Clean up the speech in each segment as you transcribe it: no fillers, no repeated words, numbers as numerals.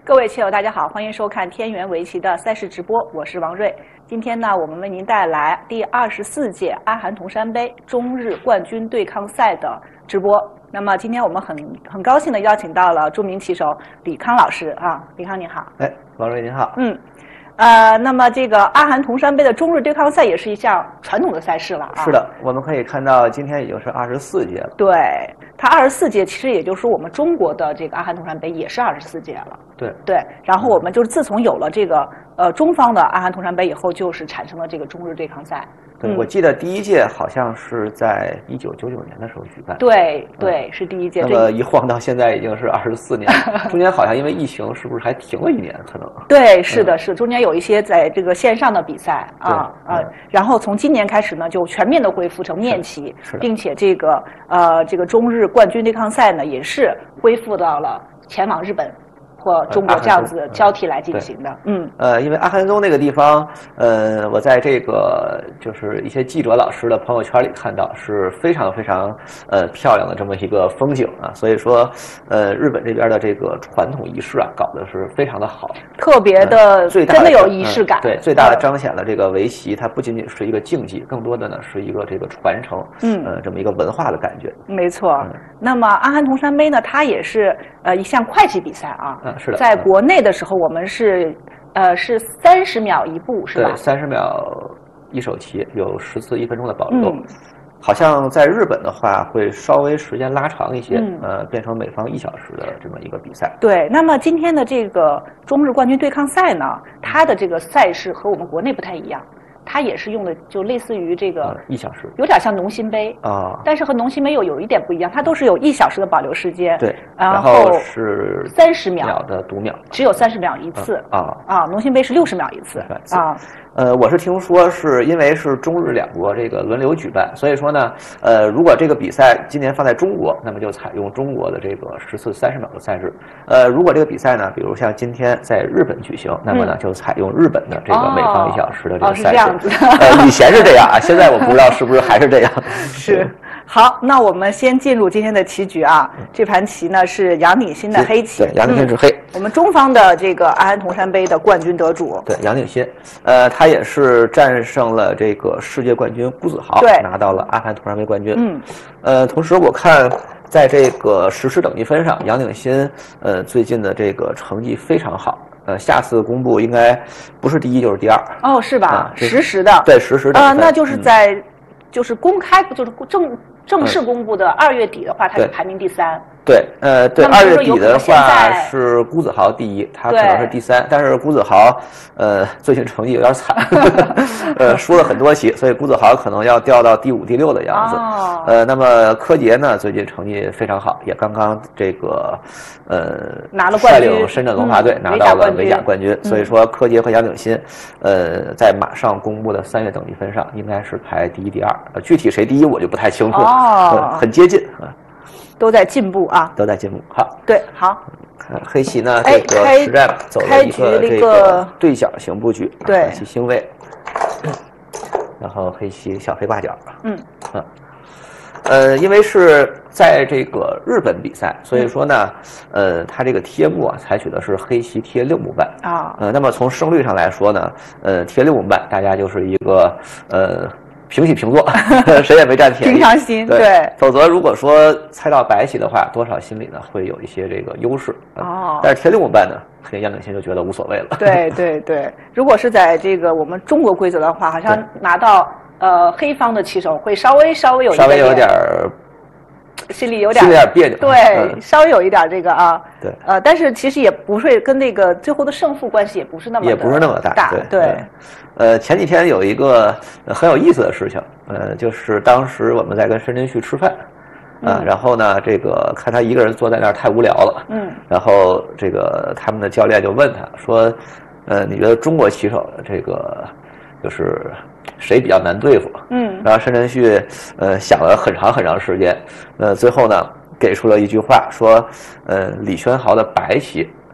各位棋友，大家好，欢迎收看天元围棋的赛事直播，我是王瑞。今天呢，我们为您带来第24届阿寒铜山杯中日冠军对抗赛的直播。那么今天我们很高兴的邀请到了著名棋手李康老师啊，李康你好。 哎，王瑞您好。 那么这个阿寒铜山杯的中日对抗赛也是一项传统的赛事了啊。 是的，我们可以看到今天已经是24届了。 对，它24届其实也就是说我们中国的这个阿寒铜山杯也是24届了。对，然后我们就是自从有了这个中方的阿寒铜山杯以后，就是产生了这个中日对抗赛。 对，我记得第一届好像是在1999年的时候举办。 对，是第一届。 那么一晃到现在已经是24年，中间好像因为疫情是不是还停了1年？可能。 对，是的，是中间有一些在这个线上的比赛然后从今年开始呢，就全面的恢复成面棋，并且这个中日冠军对抗赛呢，也是恢复到了前往日本或中国这样子交替来进行的。 因为阿寒宗那个地方，我在这个就是一些记者老师的朋友圈里看到是非常非常漂亮的这么一个风景啊，所以说日本这边的这个传统仪式啊，搞得是非常的好， 特别的，真的有仪式感。 对，最大的彰显了这个围棋，它不仅仅是一个竞技，更多的呢是一个这个传承，这么一个文化的感觉。 没错。那么阿寒铜山杯呢，它也是一项快棋比赛啊。 是的。 在国内的时候，我们是30秒一步，是吧？ 对，30秒一手棋，有10次1分钟的保留。好像在日本的话，会稍微时间拉长一些，变成每方1小时的这么一个比赛。 对，那么今天的这个中日冠军对抗赛呢，它的这个赛事和我们国内不太一样。它也是用的就类似于这个 1小时， 有点像农心杯啊， 但是和农心杯有一点不一样，它都是有1小时的保留时间， 对， 然后是 30秒的读秒， 只有30秒一次农心杯是60秒一次啊。 我是听说是因为是中日2国这个轮流举办，所以说呢，如果这个比赛今年放在中国，那么就采用中国的这个10次30秒的赛制。如果这个比赛呢，比如像今天在日本举行，那么呢就采用日本的这个每方1小时的这个赛制。 是这样子。 以前是这样啊，现在我不知道是不是还是这样。 是。好，那我们先进入今天的棋局啊。这盘棋呢是杨鼎新的黑棋， 对，杨鼎新是黑。 我们中方的这个阿寒铜山杯的冠军得主， 对，杨鼎新，他也是战胜了这个世界冠军辜子豪， 对， 拿到了阿寒铜山杯冠军。同时我看在这个实时等级分上，杨鼎新最近的这个成绩非常好。下次公布应该不是第1就是第2。 哦，是吧？实时的。 对，实时的。 那就是在就是公开就是正式公布的2月底的话，他是排名第3。 对，2月底的话是辜子豪第1，他可能是第3，但是辜子豪最近成绩有点惨，输了很多棋，所以辜子豪可能要掉到第5、第6的样子。那么柯洁呢，最近成绩非常好，也刚刚这个拿了冠军， 率领深圳文化队拿到了围甲冠军。所以说柯洁和杨鼎新在马上公布的3月等级分上应该是排第1、第2，具体谁第1我就不太清楚了，很接近啊。 都在进步啊， 都在进步。好， 对，好。 黑棋呢，这个实战走了一个这个对角型布局， 对， 黑棋星位，然后黑棋小飞挂角。因为是在这个日本比赛，所以说呢，它这个贴目啊，采取的是黑棋贴6目半啊。那么从胜率上来说呢，贴6目半，大家就是一个平起平坐，谁也没占便宜， 平常心。对， 否则如果说猜到白棋的话，多少心里呢会有一些这个优势。但是贴6目半呢，肯定杨鼎新就觉得无所谓了。 对，如果是在这个我们中国规则的话，好像拿到黑方的棋手会稍微有点心里有点别扭， 对，稍微有一点这个啊， 对， 但是其实也不会跟那个最后的胜负关系也不是那么大，对。 前几天有一个很有意思的事情，就是当时我们在跟申真谞吃饭，然后呢，这个看他一个人坐在那儿太无聊了，然后这个他们的教练就问他说，你觉得中国棋手这个就是谁比较难对付？然后申真谞想了很长时间，最后呢给出了一句话，说李轩豪的白棋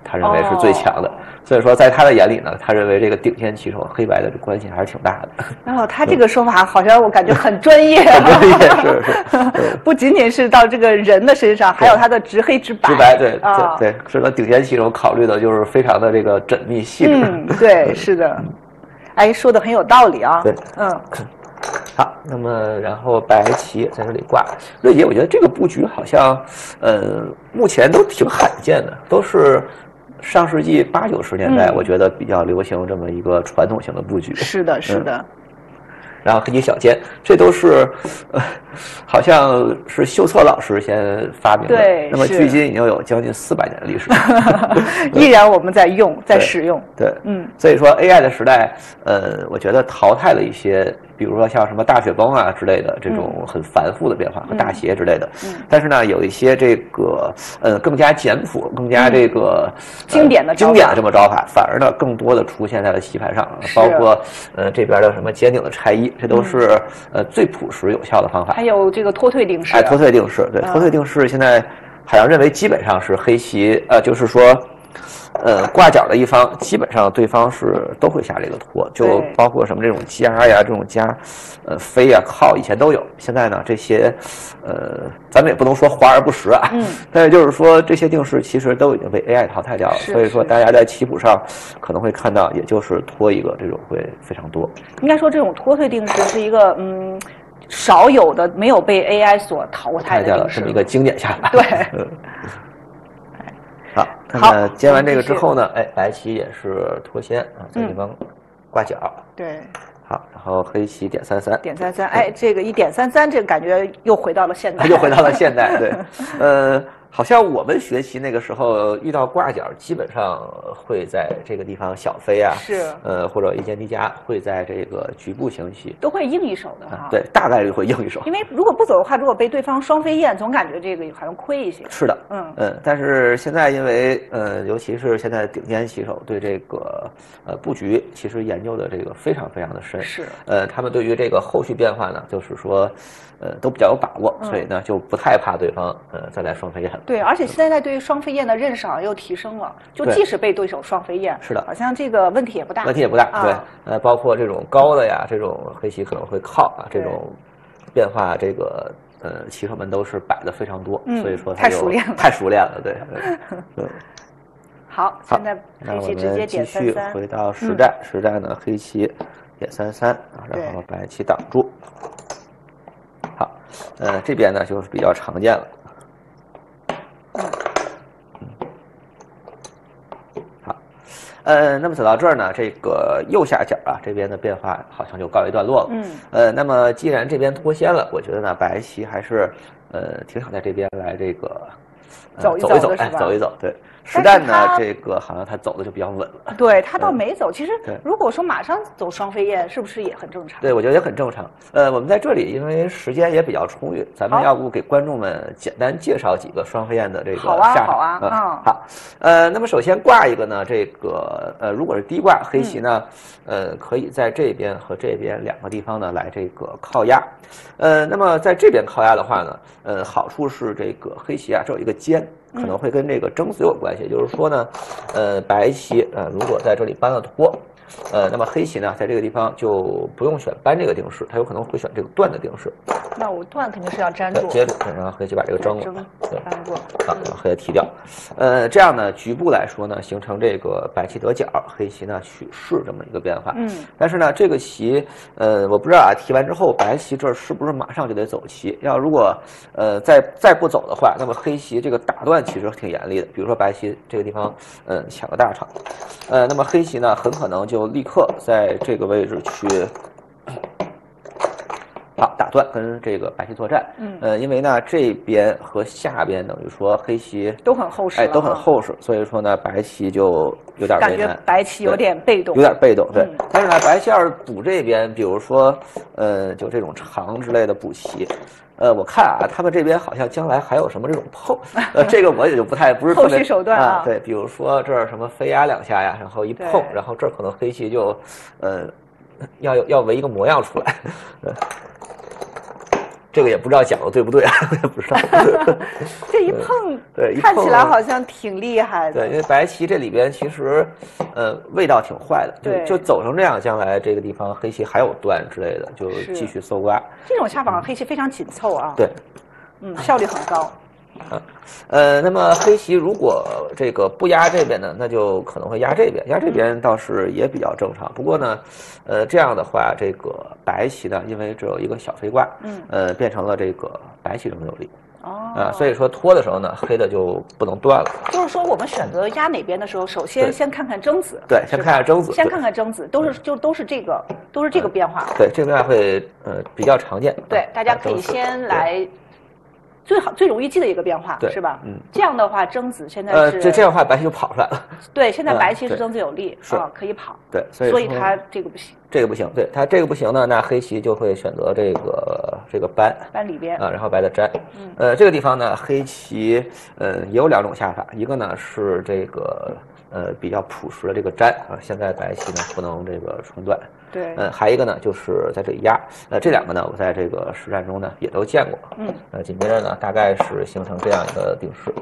他认为是最强的。所以说，在他的眼里呢，他认为这个顶尖棋手黑白的关系还是挺大的。 然后他这个说法好像我感觉很专业， 很专业，是， 不仅仅是到这个人的身上，还有他的直黑直白。 直白，对对，是的，顶尖棋手考虑的就是非常的这个缜密细致。 对，是的。哎，说的很有道理啊。 对，好，那么然后白棋在这里挂，瑞姐，我觉得这个布局好像，目前都挺罕见的，都是上世纪80、90年代，我觉得比较流行这么一个传统性的布局。 是的，是的。 然后黑棋小尖，这都是，好像是秀策老师先发明的。 对， 那么距今已经有将近400年的历史， 依然我们在用，在使用。 对，所以说 AI 的时代，我觉得淘汰了一些，比如说像什么大雪崩啊之类的这种很繁复的变化和大斜之类的。但是呢，有一些这个更加简朴、更加这个经典的这么招法，反而呢更多的出现在了棋盘上，包括这边的什么尖顶的拆一。这都是最朴实有效的方法。 还有这个脱退定式。 哎，脱退定式，对，脱退定式现在好像认为基本上是黑棋，就是说，挂角的一方基本上对方是都会下这个脱，就包括什么这种夹呀、这种夹，飞呀、靠，以前都有。现在呢，这些，咱们也不能说华而不实啊，但是就是说这些定式其实都已经被 AI 淘汰掉了，所以说大家在棋谱上可能会看到，也就是脱一个这种会非常多。 应该说这种脱退定式是一个少有的没有被 AI 所淘汰的定式， 这么一个经典下来。 对。 好，那么接完这个之后呢，哎，白棋也是脱先啊，在地方挂角。 对。 好，然后黑棋点33， 点33，哎，这个一点33，这个感觉又回到了现代， 又回到了现代，对，好像我们学习那个时候遇到挂角，基本上会在这个地方小飞啊， 是， 或者一尖低夹，会在这个局部行棋， 都会应一手的哈， 对，大概率会应一手。 因为如果不走的话，如果被对方双飞燕，总感觉这个好像亏一些。 是的，但是现在因为尤其是现在顶尖棋手对这个布局其实研究的这个非常非常的深， 是， 他们对于这个后续变化呢，就是说。都比较有把握，所以呢就不太怕对方再来双飞燕。 对，而且现在对于双飞燕的认识又提升了，就即使被对手双飞燕， 是的， 好像这个问题也不大。 问题也不大，对，包括这种高的呀，这种黑棋可能会靠啊，这种变化，这个棋手们都是摆的非常多，所以说太熟练了， 太熟练了，对。 好，现在黑棋直接点33， 继续回到实战，实战呢黑棋点33，然后白棋挡住。好，这边呢就是比较常见了。好，那么走到这儿呢，这个右下角啊这边的变化好像就告一段落了。那么既然这边脱先了，我觉得呢白棋还是挺想在这边来这个走一走， 哎，走一走，对。实战呢，这个好像他走的就比较稳了。 对，他倒没走。其实如果说马上走双飞燕，是不是也很正常？ 对，我觉得也很正常。我们在这里因为时间也比较充裕，咱们要不给观众们简单介绍几个双飞燕的这个下场？好。那么首先挂一个呢，这个如果是低挂黑棋呢，可以在这边和这边两个地方呢来这个靠压。那么在这边靠压的话呢，好处是这个黑棋啊，这有一个尖。可能会跟这个争随有关系，也就是说呢，白棋如果在这里搬了脱，那么黑棋呢在这个地方就不用选搬这个定式，它有可能会选这个断的定式。 那我断肯定是要粘住， 接着然后黑棋把这个争了， 对，粘住， 好，然后黑棋踢掉。这样呢，局部来说呢，形成这个白棋得角，黑棋呢取势这么一个变化。但是呢，这个棋，我不知道啊，提完之后白棋这儿是不是马上就得走棋？要如果再不走的话，那么黑棋这个打断其实挺严厉的。比如说白棋这个地方，抢个大场，那么黑棋呢很可能就立刻在这个位置去。好，打断跟这个白棋作战。因为呢这边和下边等于说黑棋都很厚实， 哎，都很厚实，所以说呢白棋就有点为难， 感觉白棋有点被动， 有点被动，对。但是呢白棋要是补这边，比如说就这种长之类的补棋。我看啊，他们这边好像将来还有什么这种碰，这个我也就不是特别后续手段啊。 对，比如说这儿什么飞压两下呀，然后一碰，然后这儿可能黑棋就要围一个模样出来。 这个也不知道讲的对不对啊，也不知道。 这一碰， 对， 看起来好像挺厉害的。 对，因为白棋这里边其实，味道挺坏的，就走成这样，将来这个地方黑棋还有断之类的，就继续搜刮。 这种下法黑棋非常紧凑啊。 对， 效率很高。 那么黑棋如果这个不压这边呢，那就可能会压这边，压这边倒是也比较正常。不过呢，这样的话，这个白棋呢，因为只有一个小飞挂，变成了这个白棋这么有利。所以说拖的时候呢，黑的就不能断了。 就是说，我们选择压哪边的时候，首先先看看征子。 对，先看看征子。 先看看征子，都是这个变化。 对，这个变化会比较常见。 对，大家可以先来。最容易记的一个变化是吧？这样的话，征子现在是这样的话，白棋就跑出来了。 对，现在白棋是征子有利可以跑。 对， 所以它这个不行。 这个不行，对，它这个不行呢，那黑棋就会选择这个搬里边然后白的粘。这个地方呢，黑棋也有两种下法，一个呢是这个比较朴实的这个粘现在白棋呢不能这个穿断。 对， 还一个呢，就是在这里压。这两个呢，我在这个实战中呢也都见过。紧接着呢，大概是形成这样一个定式。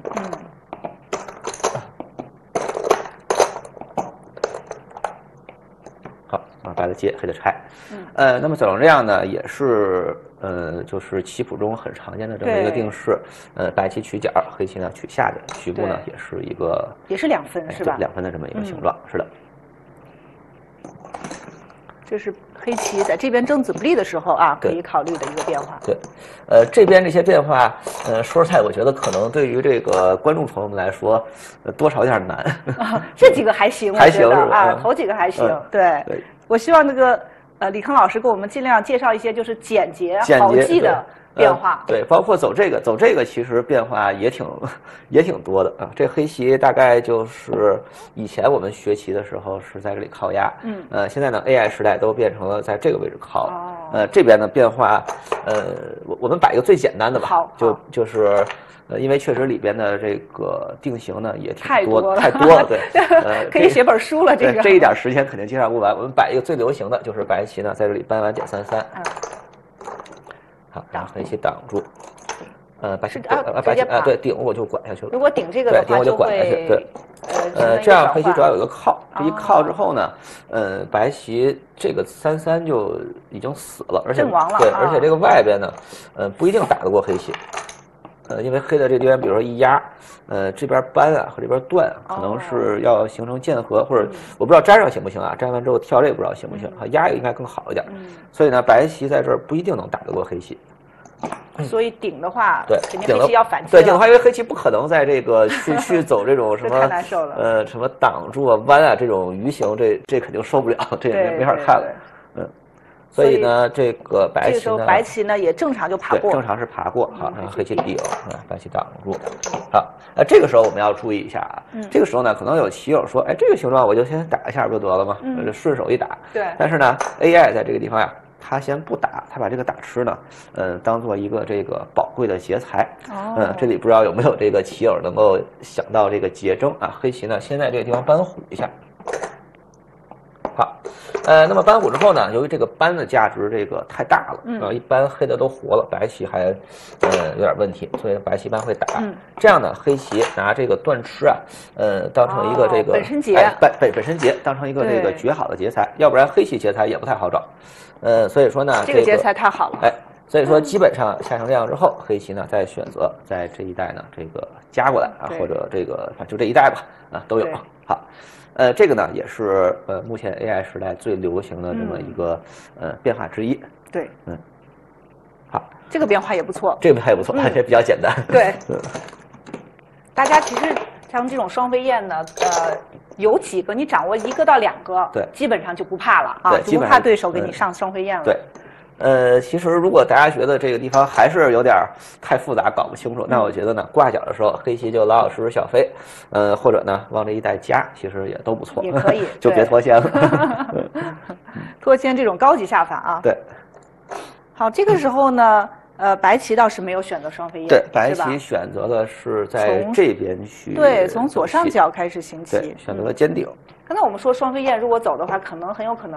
好，白的接，黑的拆。那么走成这样呢，也是就是棋谱中很常见的这么一个定式。白棋取角，黑棋呢取下角，局部呢也是2分是吧？2 分的这么一个形状，是的。 这是黑棋在这边征子不利的时候可以考虑的一个变化。 对，这边这些变化，说实在，我觉得可能对于这个观众朋友们来说，多少有点难。 这几个还行， 还行是吧？ 头几个还行。对，我希望那个李康老师给我们尽量介绍一些就是简洁好记的变化。 对，包括走这个其实变化也挺多的啊。这黑棋大概就是以前我们学棋的时候是在这里靠压，现在呢 AI 时代都变成了在这个位置靠。这边的变化，我们摆一个最简单的吧，就是因为确实里边的这个定型呢也挺多太多了，对， 可以写本书了。 这一点时间肯定介绍不完。我们摆一个最流行的就是白棋呢在这里搬完点33。好，然后黑棋挡住，白棋对顶我就拐下去了。 如果顶这个的话， 顶我就拐下去，对，这样黑棋主要有一个靠，这一靠之后呢，白棋这个33就已经死了，而且对，而且这个外边呢，不一定打得过黑棋，因为黑的这边比如说一压，这边搬和这边断，可能是要形成键合，或者我不知道粘上行不行粘完之后跳这个不知道行不行，压应该更好一点。所以呢，白棋在这儿不一定能打得过黑棋。 所以顶的话， 对， 肯定黑棋要反击。 对，顶的话，因为黑棋不可能在这个去走这种什么太难受了， 什么挡住弯这种鱼形，这肯定受不了，这也没法看了。所以呢，这个白棋呢，这个时候白棋呢也正常就爬过， 正常是爬过，好，然后黑棋顶，白棋挡住，好，这个时候我们要注意一下这个时候呢，可能有棋友说，这个形状我就先打一下不就得了吗？顺手一打。 对。 但是呢 ，AI 在这个地方他先不打，他把这个打吃呢，当做一个这个宝贵的劫财。这里不知道有没有这个棋友能够想到这个劫征黑棋呢，先在这个地方搬虎一下。好，那么搬虎之后呢，由于这个搬的价值这个太大了，一般黑的都活了，白棋还有点问题，所以白棋一般会打。这样呢，黑棋拿这个断吃当成一个这个本身劫， 本身劫当成一个这个绝好的劫财，要不然黑棋劫财也不太好找。所以说呢， 这个劫财太好了。 所以说基本上下成这样之后，黑棋呢再选择在这一带呢这个加过来或者这个就这一带吧都有。好。这个呢也是目前 AI 时代最流行的这么一个变化之一。 对， 好， 这个变化也不错， 这个变化也不错，这比较简单。 对，大家其实像这种双飞燕呢，有几个你掌握1个到2个， 对， 基本上就不怕了就不怕对手给你上双飞燕了。 对。其实如果大家觉得这个地方还是有点太复杂，搞不清楚，那我觉得呢，挂角的时候黑棋就老老实实小飞，或者呢往这一带加，其实也都不错， 也可以， 就别脱先了。 脱先这种高级下法对。 好，这个时候呢，白棋倒是没有选择双飞燕， 对，白棋选择的是在这边去， 对，从左上角开始行棋， 对，选择了尖顶。 刚才我们说双飞燕如果走的话，很有可能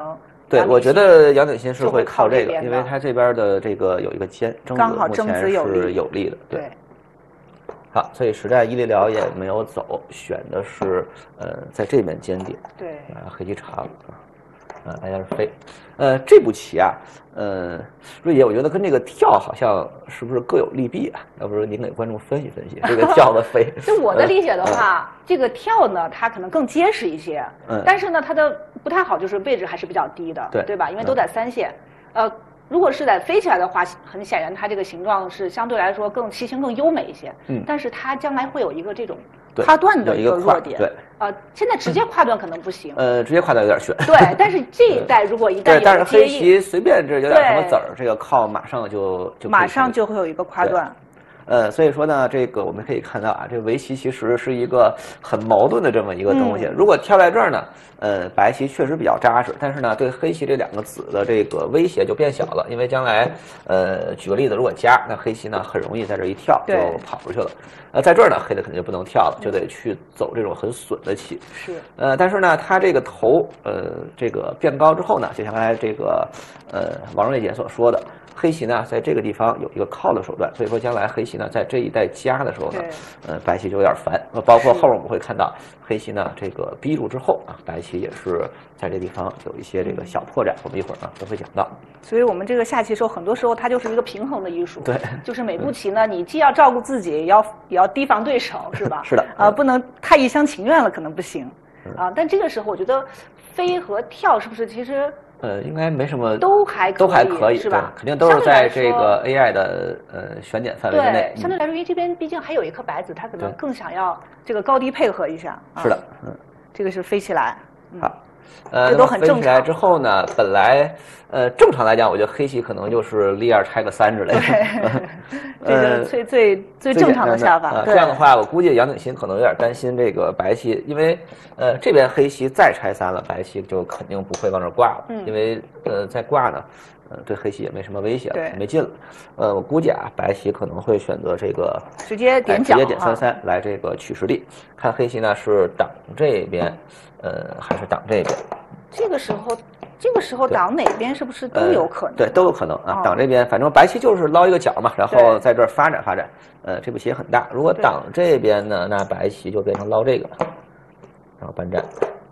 对，我觉得杨鼎新是会靠这个，因为他这边的这个有一个尖， 刚好争子是有利的。 对。 好，所以实战伊利辽也没有走，选的是在这边尖点。 对。 黑棋长，来点飞。这步棋啊，瑞姐，我觉得跟这个跳好像是不是各有利弊啊？要不是您给观众分析分析这个跳和飞？ 就我的理解的话，这个跳呢，它可能更结实一些，但是呢，它的不太好，就是位置还是比较低的，对吧？因为都在3线，如果是在飞起来的话，很显然它这个形状是相对来说更棋形更优美一些，但是它将来会有一个这种跨段的一个弱点， 对， 现在直接跨段可能不行， 直接跨段有点悬， 对，但是这一代如果一旦有但是黑棋随便这有点什么子儿，这个靠马上就会有一个跨段。 所以说呢，这个我们可以看到啊，这个围棋其实是一个很矛盾的这么一个东西。如果跳在这儿呢，白棋确实比较扎实，但是呢，对黑棋这2个子的这个威胁就变小了，因为将来，举个例子，如果加，那黑棋呢很容易在这一跳就跑出去了。在这儿呢，黑的肯定就不能跳了，就得去走这种很损的棋。 是。 但是呢，它这个头，这个变高之后呢，就像刚才这个，王瑞姐所说的。黑棋呢，在这个地方有一个靠的手段，所以说将来黑棋呢，在这一带加的时候呢，白棋就有点烦。包括后面我们会看到，黑棋呢这个逼住之后啊，白棋也是在这地方有一些这个小破绽，我们一会儿呢都会讲到。 所以我们这个下棋时候，很多时候它就是一个平衡的艺术。 对， 就是每步棋呢，你既要照顾自己，也要提防对手，是吧？ 是的。 不能太一厢情愿了，可能不行。但这个时候我觉得飞和跳是不是其实？ 应该没什么， 都还可以是吧？肯定都是在这个 AI 的选点范围之内。 对，相对来说，因为这边毕竟还有一颗白子，他可能更想要这个高低配合一下。 是的， 这个是飞起来。 好， 这都很正常。 飞起来之后呢，本来正常来讲，我觉得黑棋可能就是立2拆个3之类的。 这个最正常的下法。 这样的话，我估计杨鼎新可能有点担心这个白棋，因为这边黑棋再拆3了，白棋就肯定不会往这挂了，因为再挂呢，对黑棋也没什么威胁了，没劲了。我估计啊，白棋可能会选择这个直接点角， 直接点3-3来这个取实力。看黑棋呢是挡这边，还是挡这边？ 这个时候挡哪边是不是都有可能？ 对，都有可能啊。挡这边，反正白棋就是捞一个角嘛，然后在这儿发展发展。这步棋也很大。如果挡这边呢，那白棋就变成捞这个，然后搬占。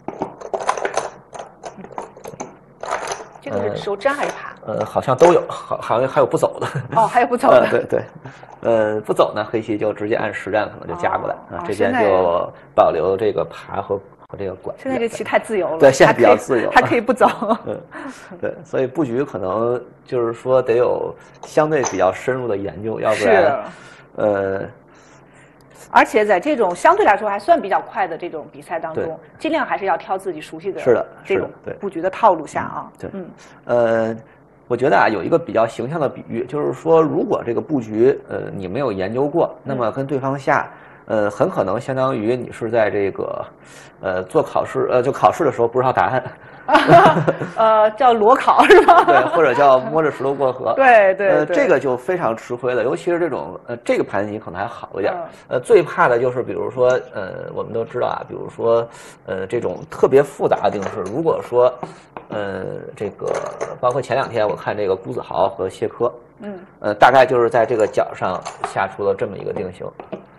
这个是手粘还是爬？ 好像都有，好像还有不走的。 哦，还有不走的。 对，不走呢，黑棋就直接按实战可能就加过来啊，这边就保留这个爬和这个管。 现在这棋太自由了。 对，现在比较自由， 还可以不走。 对，所以布局可能就是说得有相对比较深入的研究，要不然， 而且在这种相对来说还算比较快的这种比赛当中，尽量还是要挑自己熟悉的这种布局的套路下啊。 对，我觉得啊，有一个比较形象的比喻，就是说，如果这个布局你没有研究过，那么跟对方下，很可能相当于你是在这个做考试，就考试的时候不知道答案。 叫裸考是吧？ 对，或者叫摸着石头过河。 对， 这个就非常吃亏了，尤其是这种这个盘棋可能还好一点。最怕的就是比如说我们都知道啊，比如说这种特别复杂的定式，如果说这个包括前2天我看这个辜子豪和谢科，大概就是在这个角上下出了这么一个定型。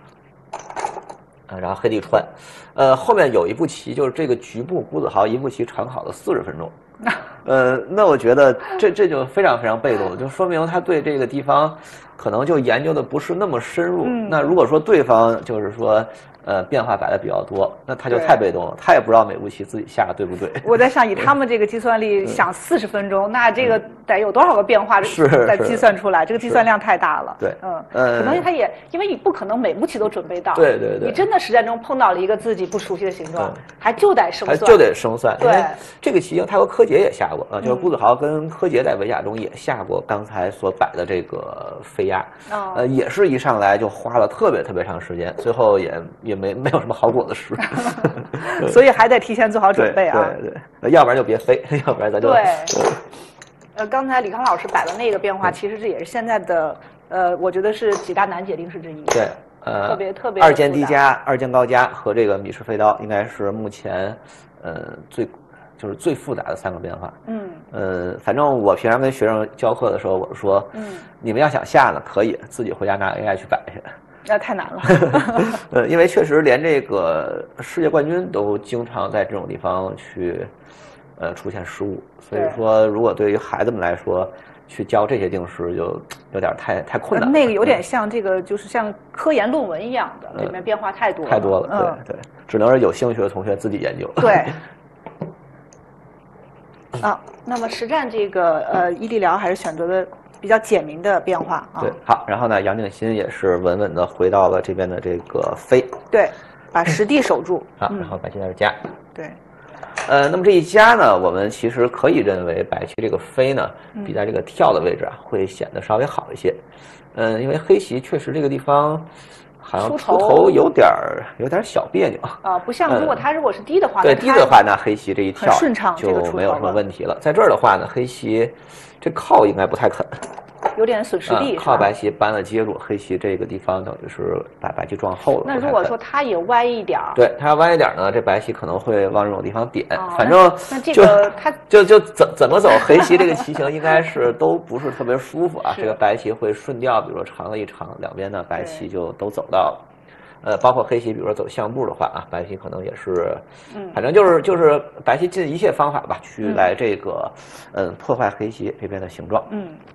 然后黑地穿，后面有一步棋就是这个局部辜子豪一步棋长考了40分钟，那我觉得这就非常非常被动，就说明他对这个地方可能就研究的不是那么深入。那如果说对方就是说变化摆的比较多，那他就太被动了，他也不知道每步棋自己下的对不对。 我在想，以他们这个计算力想40分钟，那这个得有多少个变化再计算出来？这个计算量太大了。 对， 可能他也因为你不可能每步棋都准备到。 对， 你真的实战中碰到了一个自己不熟悉的形状，还就得生算。 因为这个棋他和柯洁也下过啊，就是辜子豪跟柯洁在围甲中也下过刚才所摆的这个飞压，也是一上来就花了特别特别长时间，最后也没有什么好果子吃。 所以还得提前做好准备啊。 对，要不然就别飞，要不然咱就刚才李康老师摆的那个变化，其实这也是现在的我觉得是几大难解定式之一。 对， 特别 2键低加、2键高加和这个米式飞刀应该是目前最就是最复杂的3个变化。反正我平常跟学生教课的时候，我说，你们要想下呢，可以自己回家拿 AI 去摆去。 那太难了。 因为确实连这个世界冠军都经常在这种地方去，出现失误。所以说，如果对于孩子们来说，去教这些定式就有点太困难了。 那个有点像这个，就是像科研论文一样的，里面变化太多了。 太多了，对，只能是有兴趣的同学自己研究。 对。那么实战这个伊利疗还是选择的比较简明的变化啊。 对，好，然后呢，杨定新也是稳稳的回到了这边的这个飞。 对，把实地守住。 好，然后白棋在这加。 对。 那么这一加呢，我们其实可以认为白棋这个飞呢，比在这个跳的位置会显得稍微好一些。因为黑棋确实这个地方好像出头有点小别扭不像如果是低的话， 对低的话，那黑棋这一跳顺畅就没有什么问题了。在这儿的话呢，黑棋这靠应该不太肯。 有点损失地， 靠白棋扳了接住，黑棋这个地方等于是把白棋撞后了。 那如果说它也歪一点， 对，它要歪一点呢，这白棋可能会往这种地方点。反正那这个它就怎么走，黑棋这个棋形应该是都不是特别舒服啊。这个白棋会顺调，比如说长了一长，两边的白棋就都走到了。包括黑棋，比如说走相步的话啊，白棋可能也是，反正就是白棋尽一切方法吧，去来这个破坏黑棋这边的形状。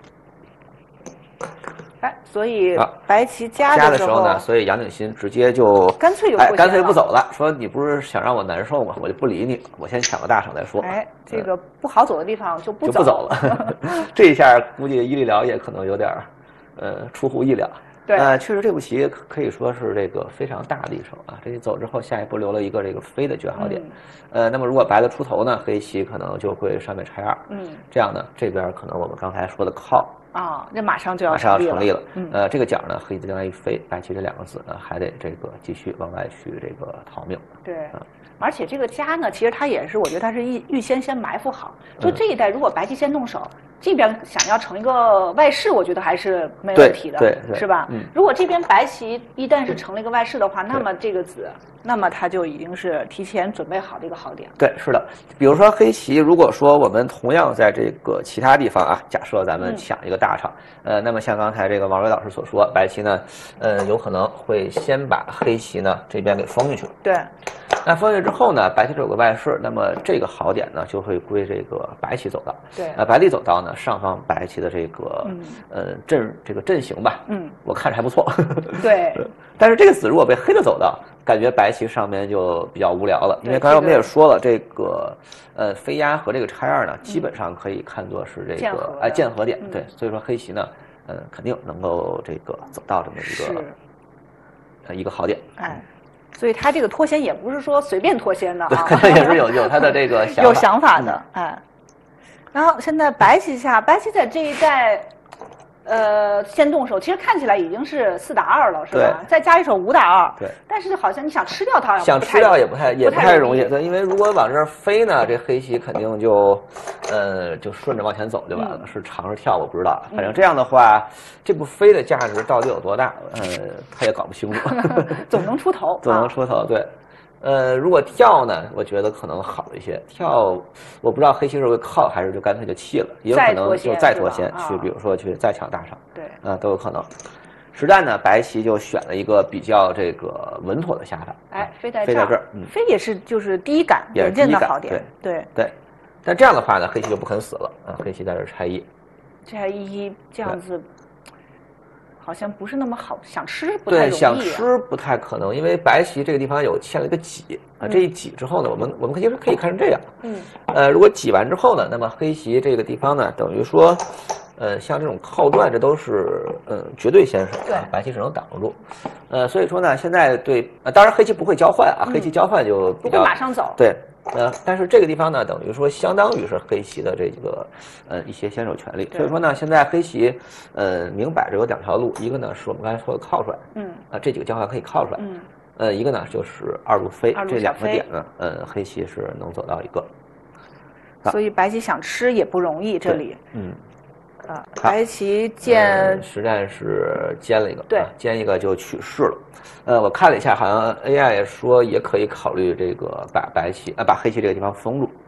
所以白棋加的时候呢，所以杨定新直接就干脆不走了，说你不是想让我难受吗？我就不理你，我先抢个大场再说。 这个不好走的地方就不走了。这一下估计伊利疗也可能有点出乎意料。 对， 确实这步棋可以说是这个非常大的一手啊。这一走之后，下一步留了一个这个飞的绝好点。那么如果白的出头呢，黑棋可能就会上面拆2。这样呢，这边可能我们刚才说的靠。 那马上就要成立了。这个角呢，黑棋将来一飞，白棋这2个子呢，还得这个继续往外去这个逃命。 对，而且这个加呢，其实它也是，我觉得它是预先埋伏好。就这一带，如果白棋先动手，这边想要成一个外势，我觉得还是没问题的， 对， 是吧？如果这边白棋一旦是成了一个外势的话，那么这个子，那么它就已经是提前准备好的一个好点。 对，是的。比如说黑棋，如果说我们同样在这个其他地方啊，假设咱们抢一个大场，那么像刚才这个王蕊老师所说，白棋呢，有可能会先把黑棋呢这边给封进去。 对。 那封进去之后呢，白棋这有个外势，那么这个好点呢就会归这个白棋走道。 对。 白地走道呢，上方白棋的这个阵型吧，我看着还不错。 对。 但是这个子如果被黑的走道，感觉白棋上面就比较无聊了，因为刚才我们也说了，这个飞压和这个拆2呢，基本上可以看作是这个键合点。对，所以说黑棋呢，肯定能够这个走到这么一个好点。 所以他这个脱先也不是说随便脱先的啊， 肯定也是有他的这个有想法的。然后现在白棋下，白棋在这一带。先动手，其实看起来已经是4打2了，是吧？再加一手5打2。 对。 但是好像你想吃掉它， 想吃掉也不太容易。对，因为如果往这儿飞呢，这黑棋肯定就顺着往前走就完了。是长是跳我不知道，反正这样的话，这步飞的价值到底有多大？他也搞不清楚。 总能出头。 总能出头，对。如果跳呢，我觉得可能好一些。跳，我不知道黑棋是会靠，还是就干脆就弃了，也有可能就再脱先去，比如说去再抢大场。 对， 都有可能。实战呢，白棋就选了一个比较这个稳妥的下法。 飞在这儿， 飞也是就是第一感稳健的好点。 对。但这样的话呢，黑棋就不肯死了啊，黑棋在这儿拆1。 拆1这样子。好像不是那么好，想吃不太容易。 对，想吃不太可能，因为白棋这个地方有嵌了一个挤啊，这一挤之后呢，我们可以看成这样。如果挤完之后呢，那么黑棋这个地方呢，等于说，像这种靠断，这都是绝对先手啊，白棋只能挡住。所以说呢，现在当然黑棋不会交换啊，黑棋交换就比较不会马上走。 对。但是这个地方呢，等于说相当于是黑棋的这个一些先手权利，所以说呢，现在黑棋明摆着有2条路，一个呢是我们刚才说的靠出来，这几个交换可以靠出来，一个呢就是2路飞，这2个点呢，黑棋是能走到一个， 所以白棋想吃也不容易，这里，白棋见实战是尖了一个， 对， 尖一个就取势了。我看了一下，好像 AI 也说也可以考虑这个把黑棋这个地方封住。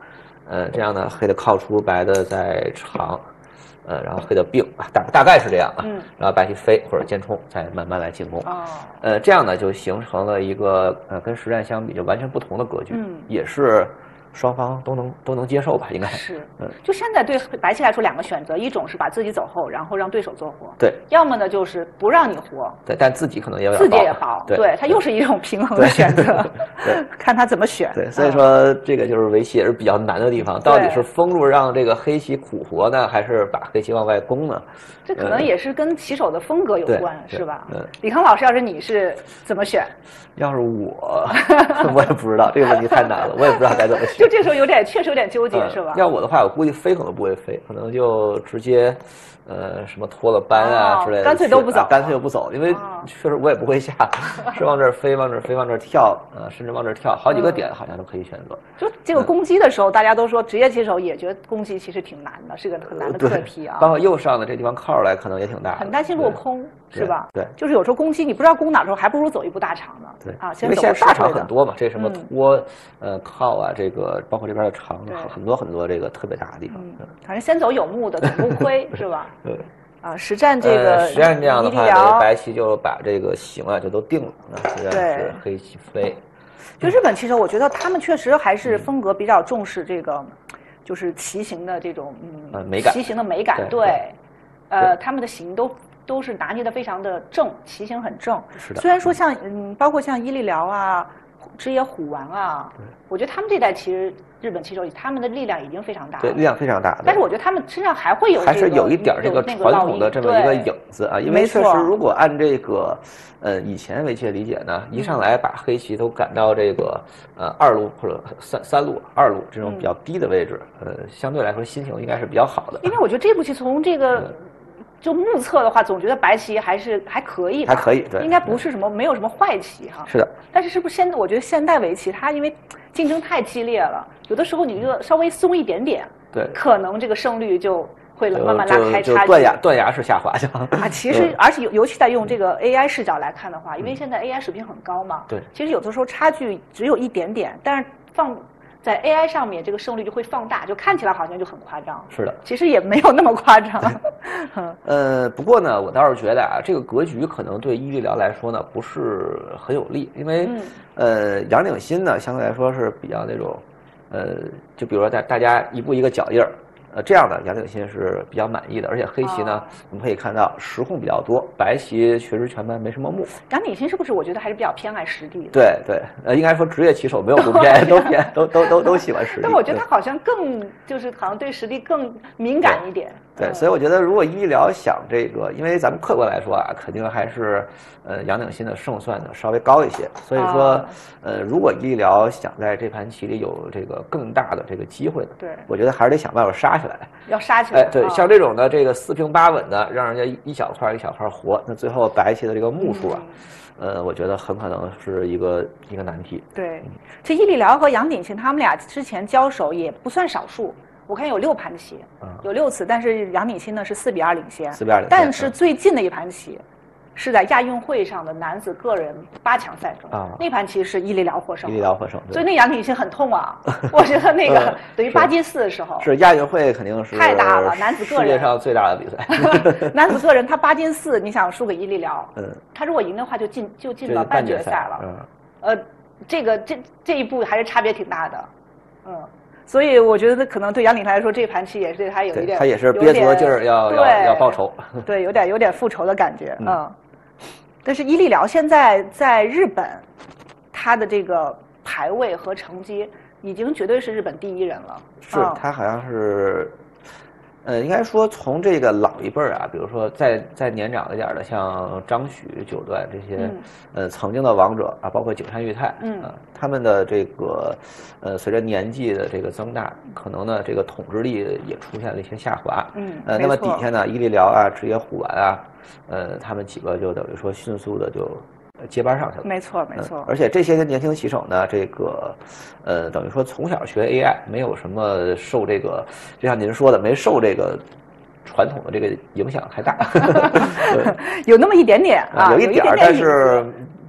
这样呢黑的靠出，白的在长，然后黑的并啊，大概是这样啊，然后白棋飞或者尖冲，再慢慢来进攻。这样呢就形成了一个跟实战相比就完全不同的格局，也是双方都能接受吧，应该是。就现在对白棋来说两个选择，一种是把自己走后，然后让对手做活， 对； 要么呢就是不让你活， 对，但自己可能也有自己也薄，对，它又是一种平衡的选择，对，看他怎么选。 对，所以说这个就是围棋也是比较难的地方，到底是封住让这个黑棋苦活呢，还是把黑棋往外攻呢？ 这可能也是跟棋手的风格有关，是吧？李康老师，要是你是怎么选？ 要是我也不知道，这个问题太难了，我也不知道该怎么选。 就这时候确实有点纠结，是吧？ 要我的话，我估计飞可能不会飞，可能就直接什么脱了班啊之类的， 干脆都不走， 干脆就不走，因为确实我也不会下，是往这儿飞，往这儿飞，往这儿跳，甚至往这儿跳，好几个点好像都可以选择。 就这个攻击的时候，大家都说职业棋手也觉得攻击其实挺难的，是个很难的课题啊。 包括右上的这地方靠出来可能也挺大， 很担心落空，是吧？ 对， 就是有时候攻击你不知道攻哪时候，还不如走一步大长呢。 对啊， 因为现在大长很多嘛，这什么拖、靠啊，这个包括这边的长，很多这个特别大的地方。 反正先走有目的，总不亏，是吧？对。啊，实战这样的话，白棋就把这个形啊就都定了，实战是黑棋飞。 就日本棋手，我觉得他们确实还是风格比较重视这个，就是棋形的这种美感， 棋形的美感。对，他们的形都是拿捏的非常的正，棋形很正。 是的。 虽然说像包括像伊利辽啊、枝野虎丸啊，我觉得他们这代其实日本棋手他们的力量已经非常大了， 对，力量非常大。 但是我觉得他们身上还是有一点这个传统的这么一个影子啊，因为确实如果按这个以前围棋的理解呢，一上来把黑棋都赶到这个2路或者三路、2路这种比较低的位置，相对来说心情应该是比较好的。 因为我觉得这步棋从这个就目测的话，总觉得白棋还可以吧， 还可以，对， 应该不是没有什么坏棋哈。 是的。 但是不是我觉得现代围棋它因为竞争太激烈了，有的时候你就稍微松一点点， 对， 可能这个胜率就会慢慢拉开差距， 断崖式下滑就啊。其实而且尤其在用这个 AI 视角来看的话，因为现在 AI 水平很高嘛， 对， 其实有的时候差距只有一点点，但是放在 AI 上面，这个胜率就会放大，就看起来好像就很夸张。 是的， 其实也没有那么夸张。 不过呢，我倒是觉得啊，这个格局可能对伊利辽来说呢不是很有利，因为杨鼎新呢相对来说是比较那种就比如说大家一步一个脚印儿。这样的杨鼎新是比较满意的，而且黑棋呢，我们可以看到实控比较多，白棋确实全盘没什么目。 杨鼎新是不是我觉得还是比较偏爱实地的？ 对对，应该说职业棋手没有不偏，都喜欢实地。 但我觉得他好像好像对实地更敏感一点。 对，所以我觉得如果伊利辽想这个，因为咱们客观来说啊，肯定还是杨鼎新的胜算呢稍微高一些。所以说如果伊利辽想在这盘棋里有这个更大的这个机会呢， 对， 我觉得还是得想办法杀起来。 要杀起来。 对，像这种的这个4平8稳的，让人家一小块一小块活，那最后白棋的这个目数啊。我觉得很可能是一个难题。 对，这伊利辽和杨鼎新他们俩之前交手也不算少数，我看有6盘棋，有6次，但是杨鼎新呢是4比2领先。 4比2领先。 但是最近的一盘棋是在亚运会上的男子个人8强赛中，那盘棋是伊利辽获胜。 伊利辽获胜， 所以那杨鼎新很痛啊！我觉得那个等于8进4的时候， 是亚运会肯定是太大了，男子个人世界上最大的比赛。 男子个人他8进4，你想输给伊利辽，他如果赢的话就进了半决赛了。这一步还是差别挺大的，所以我觉得可能对杨鼎来说，这盘棋也是对他有一点， 他也是憋足了劲儿要报仇， 对，有点复仇的感觉，但是伊利辽现在在日本，他的这个排位和成绩已经绝对是日本第1人了。 是他好像是，应该说从这个老一辈儿啊，比如说再年长一点的，像张许、九段这些，曾经的王者啊，包括井山裕太，他们的这个随着年纪的这个增大，可能呢这个统治力也出现了一些下滑。那么底下呢，伊利辽啊、枝野虎丸啊，他们几个就等于说迅速的就接班上去了。 没错。 而且这些年轻棋手呢，这个等于说从小学 AI， 没有什么受这个，就像您说的，没受这个传统的这个影响太大。 有那么一点点啊， 有一点，但是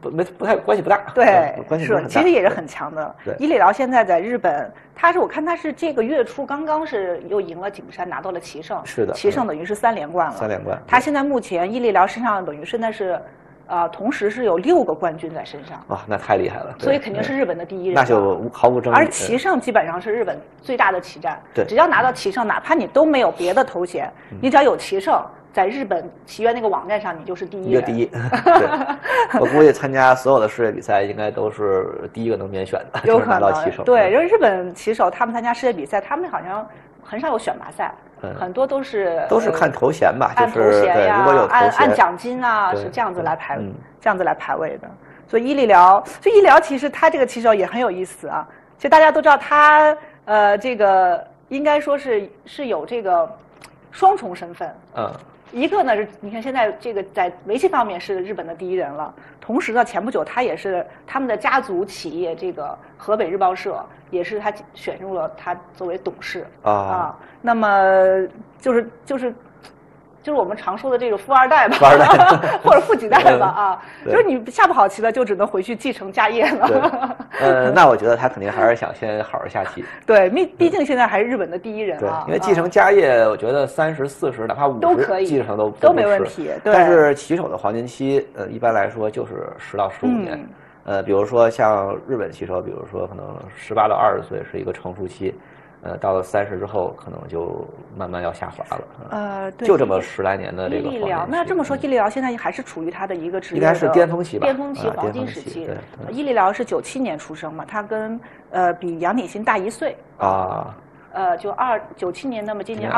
不太关系不大。 对， 关系不是很大。 其实也是很强的。 对， 伊利辽现在在日本，我看他是这个月初刚刚是又赢了景山，拿到了棋圣。 是的， 棋圣等于是3连冠了。 3连冠。 他现在目前伊利辽身上等于现在是。同时是有6个冠军在身上。 哇，那太厉害了！ 所以肯定是日本的第一人。 那就毫无争议。 而棋圣基本上是日本最大的棋战。 对， 只要拿到棋圣，哪怕你都没有别的头衔，你只要有棋圣，在日本棋院那个网站上，你就是第一人。 一个第一。对，我估计参加所有的世界比赛，应该都是第一个能免选的， 有可能拿到棋圣。 对，因为日本棋手他们参加世界比赛，他们好像很少有选拔赛。很多都是看头衔吧， 按头衔呀， 如果有头衔按奖金啊，是这样子来排位的。所以伊利辽其实他这个棋手也很有意思啊。其实大家都知道他这个应该说是有这个双重身份。一个呢是你看现在这个在围棋方面是日本的第一人了，同时呢前不久他也是他们的家族企业这个河北日报社也是他选入了他作为董事啊。那么就是我们常说的这个富二代吧，或者富几代吧啊，就是你下不好棋了，就只能回去继承家业了。 那我觉得他肯定还是想先好好下棋。 对，毕竟现在还是日本的第一人啊。 对，因为继承家业，我觉得30、40，哪怕50 都可以， 继承都没问题。对。 但是棋手的黄金期，一般来说就是10到15年。比如说像日本棋手，比如说可能18到20岁是一个成熟期。到了30之后，可能就慢慢要下滑了。 对， 就这么10来年的这个。 伊利辽，那这么说，伊利辽现在还是处于他的一个职业应该是巅峰期吧？ 巅峰期黄金时期。伊利辽是97年出生嘛，他跟比杨鼎新大1岁。就97年，那么今年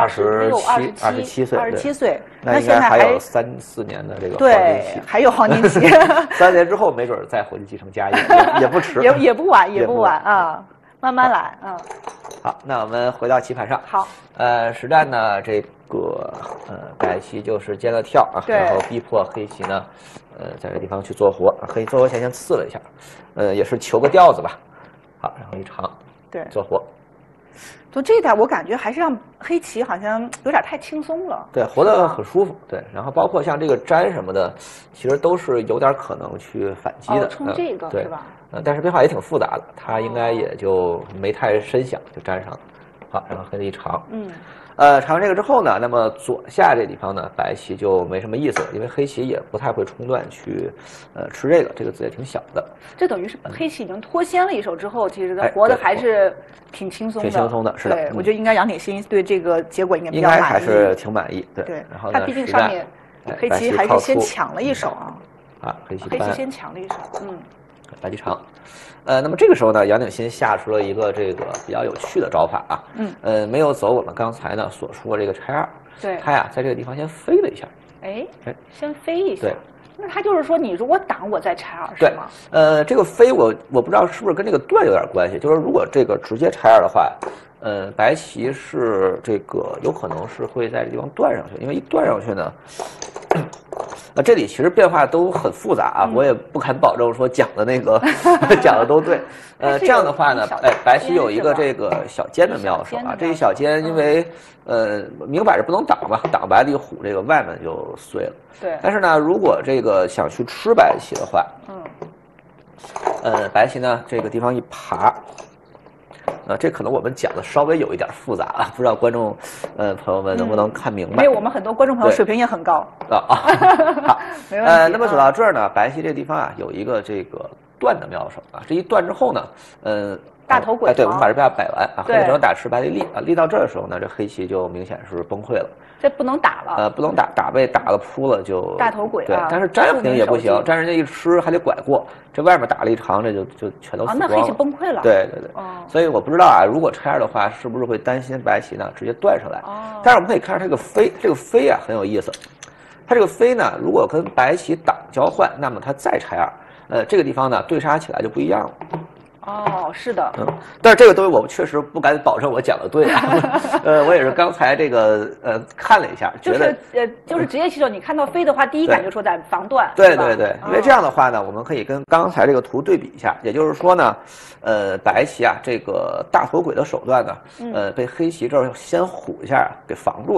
27 岁， 那现在还有3、4年的这个黄金期。 对，还有黄金期。 3年之后，没准再回去继承家业，也不迟， 也不晚啊。慢慢来， 好，那我们回到棋盘上。 好， 实战呢，这个白棋就是尖了跳啊，然后逼迫黑棋呢，在这个地方去做活。黑棋做活前先刺了一下，也是求个调子吧。好，然后一长， 对， 做活。 就这一点，我感觉还是让黑棋好像有点太轻松了。 对，活得很舒服。对，然后包括像这个粘什么的，其实都是有点可能去反击的。 冲这个是吧？ 但是变化也挺复杂的，他应该也就没太深想就粘上了。好，然后黑的一长。长完这个之后呢，那么左下这地方呢，白棋就没什么意思了，因为黑棋也不太会冲断去，吃这个子也挺小的。 这等于是黑棋已经脱先了一手之后，其实他活的还是挺轻松的。 挺轻松的，是的。 对，我觉得应该杨鼎新对这个结果应该比较满意。 应该还是挺满意。 对。 然后他毕竟上面黑棋还是先抢了一手啊。 黑棋先抢了一手。 白棋长。那么这个时候呢，杨鼎新下出了一个这个比较有趣的招法啊。没有走我们刚才呢所说的这个拆2。 对。 他呀在这个地方先飞了一下。 先飞一下。 对。 那他就是说，你如果挡我再拆2是吗？ 这个飞我不知道是不是跟这个断有点关系。就是如果这个直接拆2的话，白棋是这个有可能是会在这地方断上去，因为一断上去呢。这里其实变化都很复杂啊，我也不敢保证说讲的那个讲的都对。这样的话呢，白棋有一个这个小尖的妙手啊，这一小尖因为明摆着不能挡嘛，挡白的一虎这个外面就碎了。 对。 但是呢，如果这个想去吃白棋的话，白棋呢这个地方一爬。这可能我们讲的稍微有一点复杂啊，不知道观众朋友们能不能看明白？ 因为我们很多观众朋友水平也很高好， 没问题。 那么走到这儿呢，白棋这个地方啊有一个这个断的妙手啊，这一断之后呢， 大头鬼。 对，我们把这边摆完啊，黑正打吃白的立啊，立到这儿的时候呢，这黑棋就明显是崩溃了。 这不能打了。 不能打被打了扑了就大头鬼。 对，但是粘肯定也不行，粘人家一吃还得拐过，这外面打了一长，这就全都死光了。 那黑棋崩溃了。 对。所以我不知道啊，如果拆2的话，是不是会担心白棋呢直接断上来？但是我们可以看这个飞，这个飞啊很有意思。它这个飞呢，如果跟白棋挡交换，那么它再拆2，这个地方呢对杀起来就不一样了。 是的。 但是这个东西我确实不敢保证我讲的对啊。我也是刚才这个看了一下，觉得就是职业棋手，你看到飞的话，第一感觉说在防断。 对，因为这样的话呢，我们可以跟刚才这个图对比一下，也就是说呢，白棋啊这个大头鬼的手段呢，被黑棋这儿先虎一下给防住了。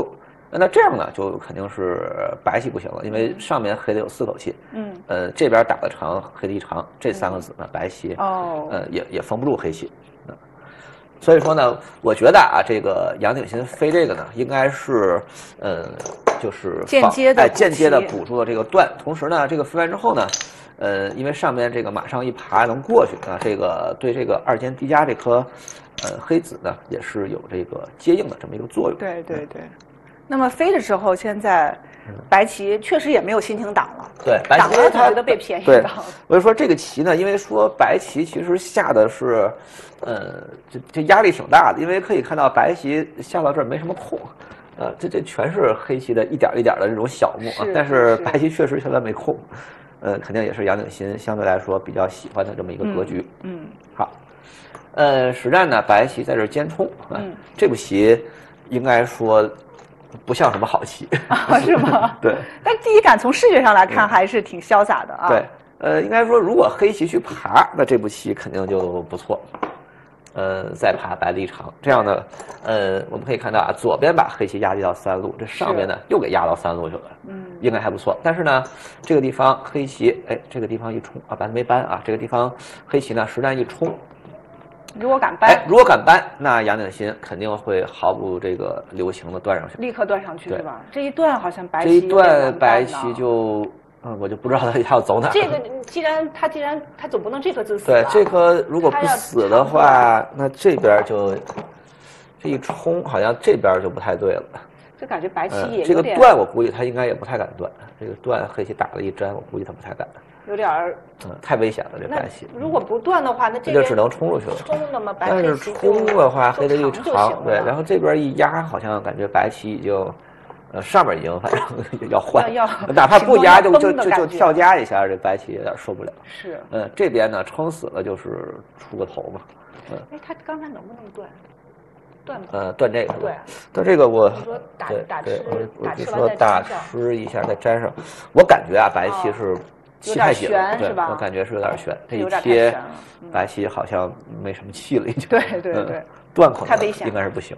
那这样呢，就肯定是白棋不行了，因为上面黑的有4口气，这边打的长，黑的一长，这3个子呢，白棋也封不住黑棋，所以说呢，我觉得啊，这个杨鼎新飞这个呢，应该是就是间接的补住了这个断，同时呢，这个飞完之后呢，因为上面这个马上一爬能过去啊，这个对这个2间低加这颗黑子呢，也是有这个接应的这么一个作用。 对对对。那么飞的时候，现在白棋确实也没有心情挡了。 对， 挡了他觉得被便宜对挡了。 我就说这个棋呢，因为说白棋其实下的是，这压力挺大的，因为可以看到白棋下到这儿没什么空，这全是黑棋的一点一点的这种小目啊，但是白棋确实现在没空，肯定也是杨鼎新相对来说比较喜欢的这么一个格局。好，实战呢，白棋在这尖冲啊，这步棋应该说不像什么好棋是吗？ 对。 但第一感从视觉上来看还是挺潇洒的啊。 对，应该说如果黑棋去爬，那这步棋肯定就不错。再爬白的一长，这样呢，我们可以看到啊，左边把黑棋压低到3路，这上面呢又给压到3路去了，应该还不错。但是呢，这个地方黑棋，这个地方一冲啊，搬没搬啊？这个地方黑棋呢，实战一冲。 如果敢搬， 如果敢搬，那杨鼎新肯定会毫不这个留情的断上去， 立刻断上去是吧？这一断好像白棋这一断白棋就，我就不知道他要走哪。 这个既然他总不能这颗字死。 对，这颗如果不死的话，那这边就这一冲，好像这边就不太对了。 就感觉白棋也这个断，我估计他应该也不太敢断。这个断黑棋打了一粘，我估计他不太敢。 有点儿， 太危险了，这白棋。 如果不断的话，那这就只能冲出去了。 冲那么白棋， 但是冲的话，黑的一长，对，然后这边一压，好像感觉白棋已经，上面已经反正要换，哪怕不压就跳加一下，这白棋有点受不了。 是， 这边呢撑死了就是出个头嘛。 他刚才能不能断？ 断这个对， 断这个我说我就说打吃一下再粘上，我感觉啊白棋是。气太紧了，对，我感觉是有点悬。这一贴，白棋好像没什么气了，已经。 对对对， 断可能应该是不行。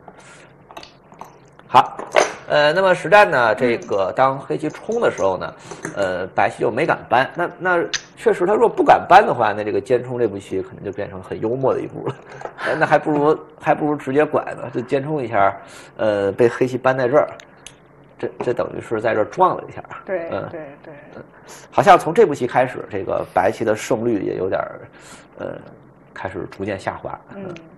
好，那么实战呢，这个当黑棋冲的时候呢，白棋就没敢搬。那确实，他如果不敢搬的话，那这个尖冲这步棋可能就变成很幽默的一步了。那还不如直接拐呢，就尖冲一下，被黑棋搬在这儿。这等于是在这撞了一下， 对， 好像从这步棋开始，这个白棋的胜率也有点开始逐渐下滑。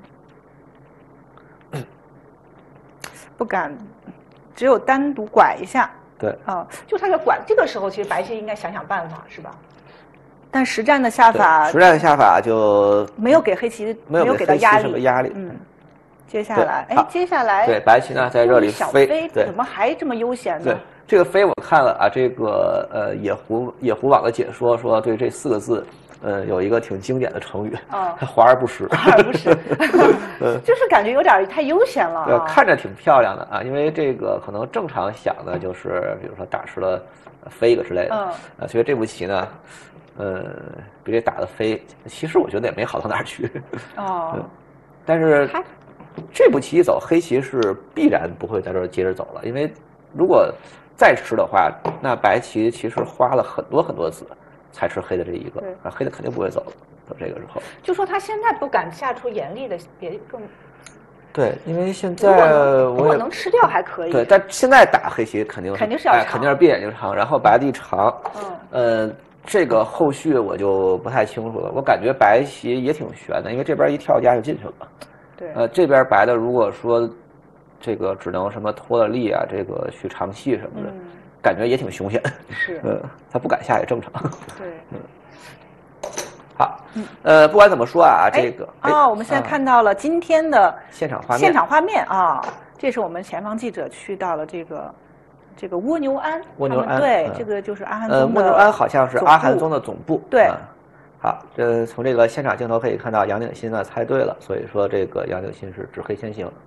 不敢，只有单独拐一下。 对， 就他要拐，这个时候其实白棋应该想想办法，是吧？但实战的下法就没有给黑棋没有给到压力， 什么压力。 接下来， 对白棋呢在这里飞， 怎么还这么悠闲呢？ 对，这个飞我看了啊，这个野狐网的解说说对这4个字，有一个挺经典的成语，华而不实。 华而不实，就是感觉有点太悠闲了。 对，看着挺漂亮的啊，因为这个可能正常想的就是，比如说打吃了飞一个之类的，所以这步棋呢，比这打的飞，其实我觉得也没好到哪儿去。但是。这步棋一走，黑棋是必然不会在这儿接着走了，因为如果再吃的话，那白棋其实花了很多子才吃黑的这一个，黑的肯定不会走了。到这个时候， 就说他现在不敢下出严厉的，也更对，因为现在如果能吃掉还可以。 对，但现在打黑棋肯定是要肯定是闭眼睛长，然后白的一长。这个后续我就不太清楚了。我感觉白棋也挺悬的，因为这边一跳加就进去了。 对， 这边白的如果说这个只能什么脱了力啊，这个去长气什么的，感觉也挺凶险。 是， 他不敢下也正常。 对， 好，不管怎么说啊，这个我们现在看到了今天的现场画面啊，这是我们前方记者去到了这个蜗牛庵。 蜗牛庵， 对，这个就是阿含宗的。 蜗牛庵好像是阿含宗的总部。 对。 好，从这个现场镜头可以看到，杨鼎新呢猜对了，所以说这个杨鼎新是执黑先行。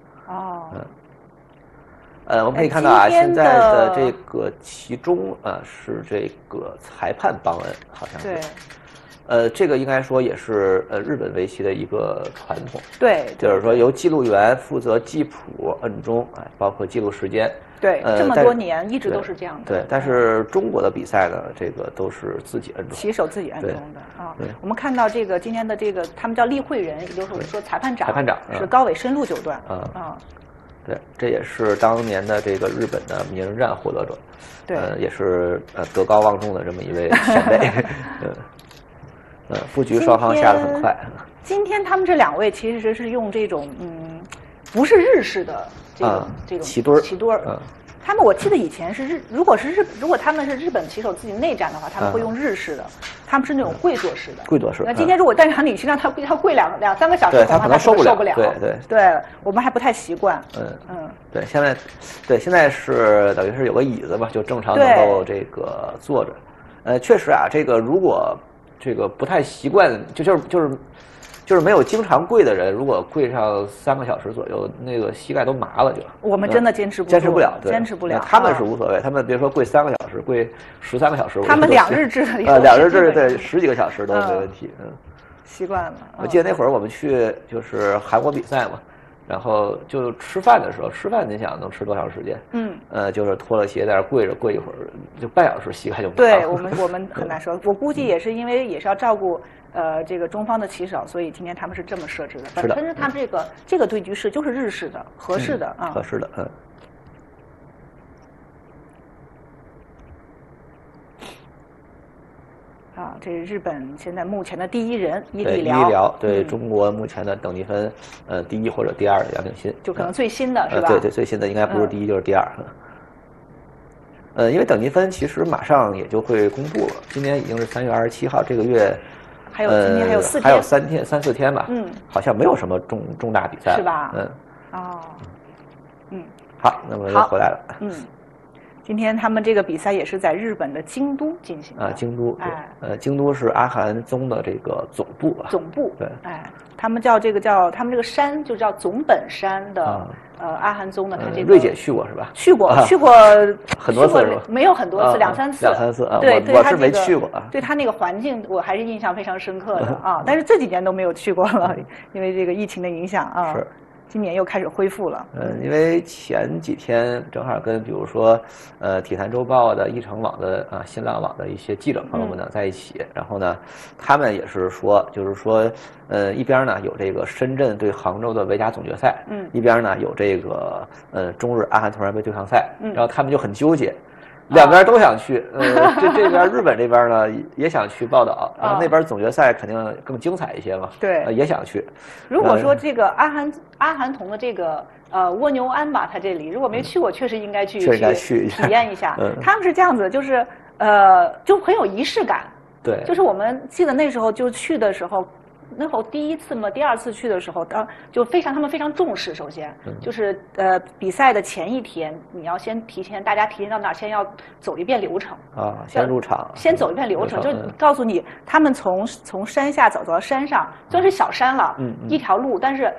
我们可以看到啊，现在的这个其中是这个裁判帮恩，好像是。 这个应该说也是日本围棋的一个传统。 对， 就是说由记录员负责记谱、摁钟，包括记录时间。 对，这么多年一直都是这样的。 对，但是中国的比赛呢，这个都是自己摁钟， 棋手自己摁钟的啊。我们看到这个今天的这个，他们叫例会人，也就是我们说裁判长。 裁判长是高尾深路九段。 对，这也是当年的这个日本的名人战获得者。 对， 也是德高望重的这么一位前辈。布局双方下得很快。 今天他们这2位其实是用这种不是日式的这种棋墩儿。他们我记得以前是如果他们是日本棋手自己内战的话，他们会用日式的，他们是那种跪坐式的。 跪坐式。 那今天如果站场领棋让他跪两3个小时， 他可能受不了。 对，我们还不太习惯。 对，现在是等于是有个椅子吧，就正常能够这个坐着。确实啊，这个如果这个不太习惯，就是没有经常跪的人，如果跪上3个小时左右，那个膝盖都麻了就。 我们真的坚持不了， 坚持不了。 他们是无所谓，他们别说跪3个小时，跪13个小时， 他们2日制的 ，2日制对10几个小时都没问题。 习惯了。 我记得那会儿我们去就是韩国比赛嘛，然后就吃饭的时候，吃饭你想能吃多长时间？就是脱了鞋在那跪着跪一会儿，就半小时膝盖就麻了。 对我们很难说，我估计也是因为也是要照顾这个中方的棋手，所以今天他们是这么设置的。本身是他们这个对局式就是日式的合适的啊， 合适的这是日本现在目前的第1人伊利辽，对中国目前的等级分第1或者第2的杨景新， 就可能最新的是吧？ 对，最新的应该不是第1就是第2。因为等级分其实马上也就会公布了，今年已经是3月27号，这个月今天还有4天， 还有3、4天吧。好像没有什么重大比赛， 是吧？ 好，那么又回来了。 今天他们这个比赛也是在日本的京都进行的。 京都，京都是阿含宗的这个总部啊。 总部， 对， 他们这个山就叫总本山的阿含宗的，他这个瑞姐去过是吧？ 去过很多次是吧？ 没有很多次，2、3次。 2、3次啊。 对， 我是没去过啊。 对他那个环境，我还是印象非常深刻的啊。但是这几年都没有去过了，因为这个疫情的影响啊。 是。 今年又开始恢复了。 因为前几天正好跟比如说体坛周报的易成网的新浪网的一些记者朋友们呢在一起，然后呢他们也是说，就是说一边呢有这个深圳对杭州的围甲总决赛，一边呢有这个中日阿含同仁杯对抗赛，然后他们就很纠结。2边都想去，这边日本这边呢也想去报道，然后那边总决赛肯定更精彩一些嘛， 对， 也想去。 如果说这个阿含同的这个蜗牛庵吧，他这里如果没去过，确实应该去体验一下。他们是这样子，就是就很有仪式感。 对， 就是我们记得那时候就去的时候。那会儿第1次嘛，第2次去的时候，就他们非常重视。首先，就是比赛的前一天，你要大家提前到那儿，先要走一遍流程先入场， 先走一遍流程，就告诉你他们从山下走到山上，虽然是小山了，一条路，但是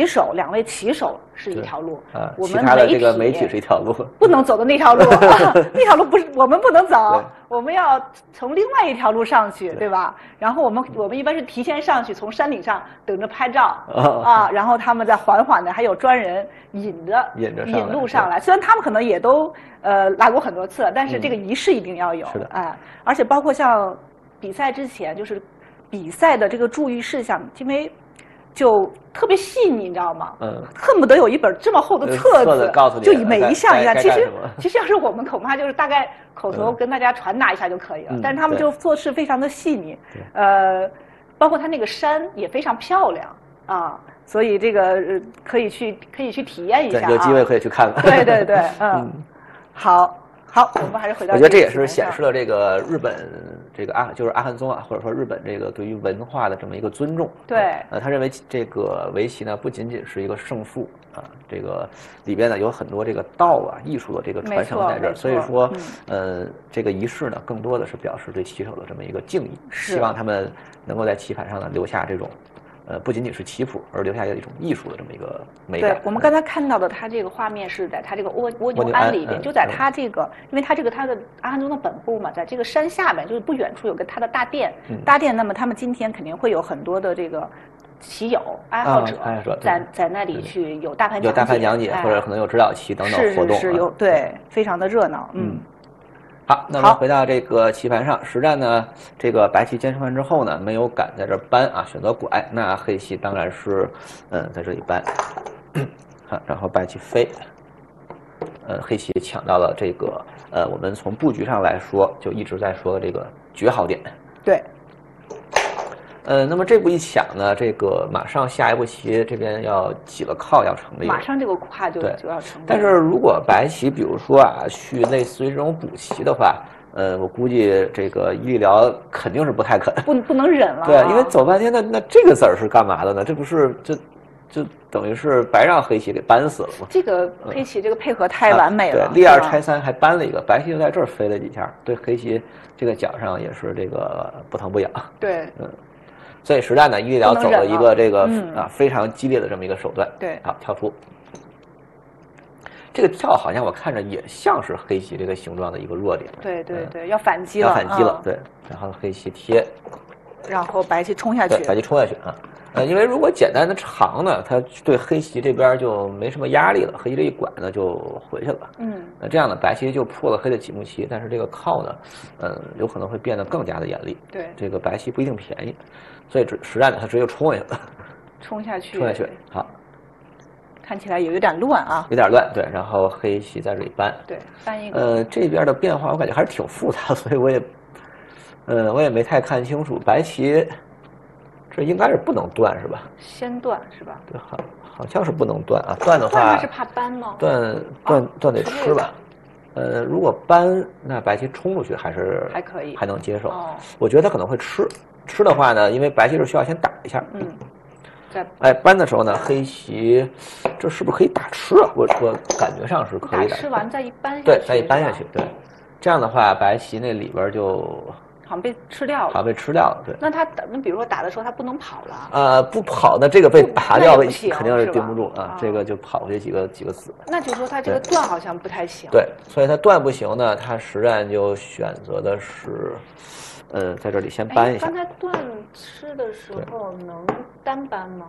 2位棋手是一条路，我们媒体是一条路， 不能走的那条路，那条路不是我们不能走，我们要从另外一条路上去，对吧？然后我们一般是提前上去。从山顶上等着拍照然后他们再缓缓的，还有专人引路上来。虽然他们可能也都来过很多次了，但是这个仪式一定要有。 是的， 而且包括像比赛之前，就是比赛的这个注意事项，因为就特别细腻，你知道吗？恨不得有一本这么厚的册子， 告诉你就每一项一样。其实要是我们恐怕就是大概口头跟大家传达一下就可以了，但是他们就做事非常的细腻，包括它那个山也非常漂亮所以这个可以去体验一下有机会可以去看看。 对，好，我们还是回到。 我觉得这也是显示了这个日本这个就是阿含宗或者说日本这个对于文化的这么一个尊重。 对， 他认为这个围棋呢不仅仅是一个胜负这个里边呢有很多这个道艺术的这个传承在这儿，所以说这个仪式呢更多的是表示对棋手的这么一个敬意，希望他们能够在棋盘上呢留下这种不仅仅是棋谱，而留下一种艺术的这么一个美感。 对，我们刚才看到的，它这个画面是在它这个蜗牛庵里边，就在它这个，因为它的阿汉宗的本部嘛，在这个山下面，就是不远处有个它的大殿，大殿。那么他们今天肯定会有很多的这个棋友爱好者在那里去有大盘讲解，或者可能有指导棋等等活动， 是有对，非常的热闹。 好，那么回到这个棋盘上，实战呢，这个白棋坚持完之后呢，没有敢在这搬啊，选择拐，那黑棋当然是在这里搬，然后白棋飞，黑棋抢到了这个我们从布局上来说就一直在说的这个绝好点。 对。 那么这步一抢呢，这个马上下一步棋这边要挤了靠要成立， 马上这个胯就要成立。 但是如果白棋比如说啊去类似于这种补棋的话，我估计这个伊利辽肯定是不太肯， 不能忍了。 对，因为走半天那这个子儿是干嘛的呢？这不是就等于是白让黑棋给扳死了吗？ 这个黑棋这个配合太完美了。 对，立二拆三还扳了一个，白棋就在这儿飞了几下，对黑棋这个脚上也是这个不疼不痒。 对， 所以实战呢，伊利辽走了一个这个非常激烈的这么一个手段。 对， 好，跳出。这个跳好像我看着也像是黑棋这个形状的一个弱点。 对，要反击了。 要反击了，对。然后黑棋贴， 然后白棋冲下去。 对，白棋冲下去啊。因为如果简单的长呢，它对黑棋这边就没什么压力了，黑棋这一拐呢就回去了。那这样呢，白棋就破了黑的几目棋，但是这个靠呢，有可能会变得更加的严厉。 对， 这个白棋不一定便宜，所以实战呢，它直接冲下去了。 冲下去， 好。 看起来也有点乱啊。 有点乱，对。然后黑棋在这里搬， 对，搬一个。 这边的变化我感觉还是挺复杂，所以我也没太看清楚。白棋这应该是不能断是吧？ 先断是吧？ 对，好像是不能断啊。断的话是怕搬吗？ 断得吃吧。如果搬，那白棋冲出去还可以， 还能接受。我觉得他可能会吃。吃的话呢，因为白棋是需要先打一下。搬的时候呢，黑棋这是不是可以打吃啊？我感觉上是可以的。 打吃完再一搬下去。 对，再一搬下去，对。这样的话，白棋那里边就好像被吃掉了。 好像被吃掉了，对。 那比如说打的时候他不能跑了。 不跑，那这个被打掉了，肯定是盯不住啊。这个就跑回去几个子。 那就是说他这个断好像不太行。 对，所以他断不行呢，他实战就选择的是。在这里先搬一下。 刚才断吃的时候能单搬吗？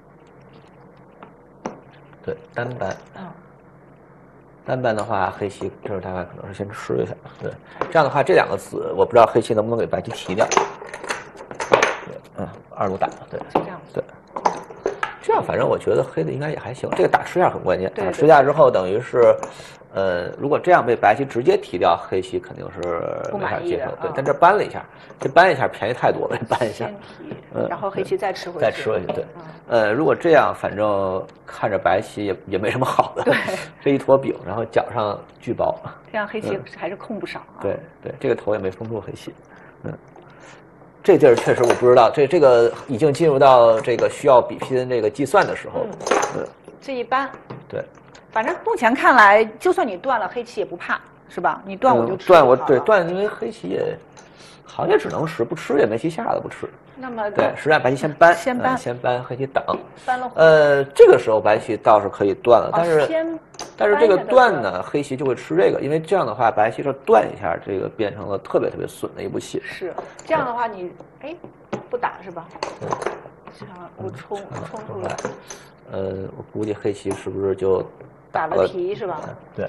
对，单搬。单搬的话，黑棋这是大概可能是先吃一下。对，这样的话，这两个子我不知道黑棋能不能给白棋提掉。对，二路打，对， 就这样。 对，这样反正我觉得黑的应该也还行。这个打吃下很关键，打吃下之后等于是。如果这样被白棋直接提掉，黑棋肯定是没法接受。对，但这搬了一下，这搬一下便宜太多了，搬一下。 然后黑棋再吃回去。 再吃回去，对。如果这样，反正看着白棋也没什么好的。 对。 这一坨饼，然后脚上巨薄。 这样黑棋还是空不少啊。 对，这个头也没封住黑棋。这地儿确实我不知道，这个已经进入到这个需要比拼这个计算的时候。 这一搬。 对。 反正目前看来，就算你断了，黑棋也不怕，是吧？你断我就吃。 断，因为黑棋也好像也只能吃，不吃也没棋下了，不吃。 那么对，实战白棋先搬，先搬，黑棋挡。 搬了。 这个时候白棋倒是可以断了，但是这个断呢，黑棋就会吃这个，因为这样的话，白棋这断一下，这个变成了特别特别损的一步棋。 是这样的话，你不打是吧？我冲出来。 我估计黑棋是不是就打了提是吧？ 对，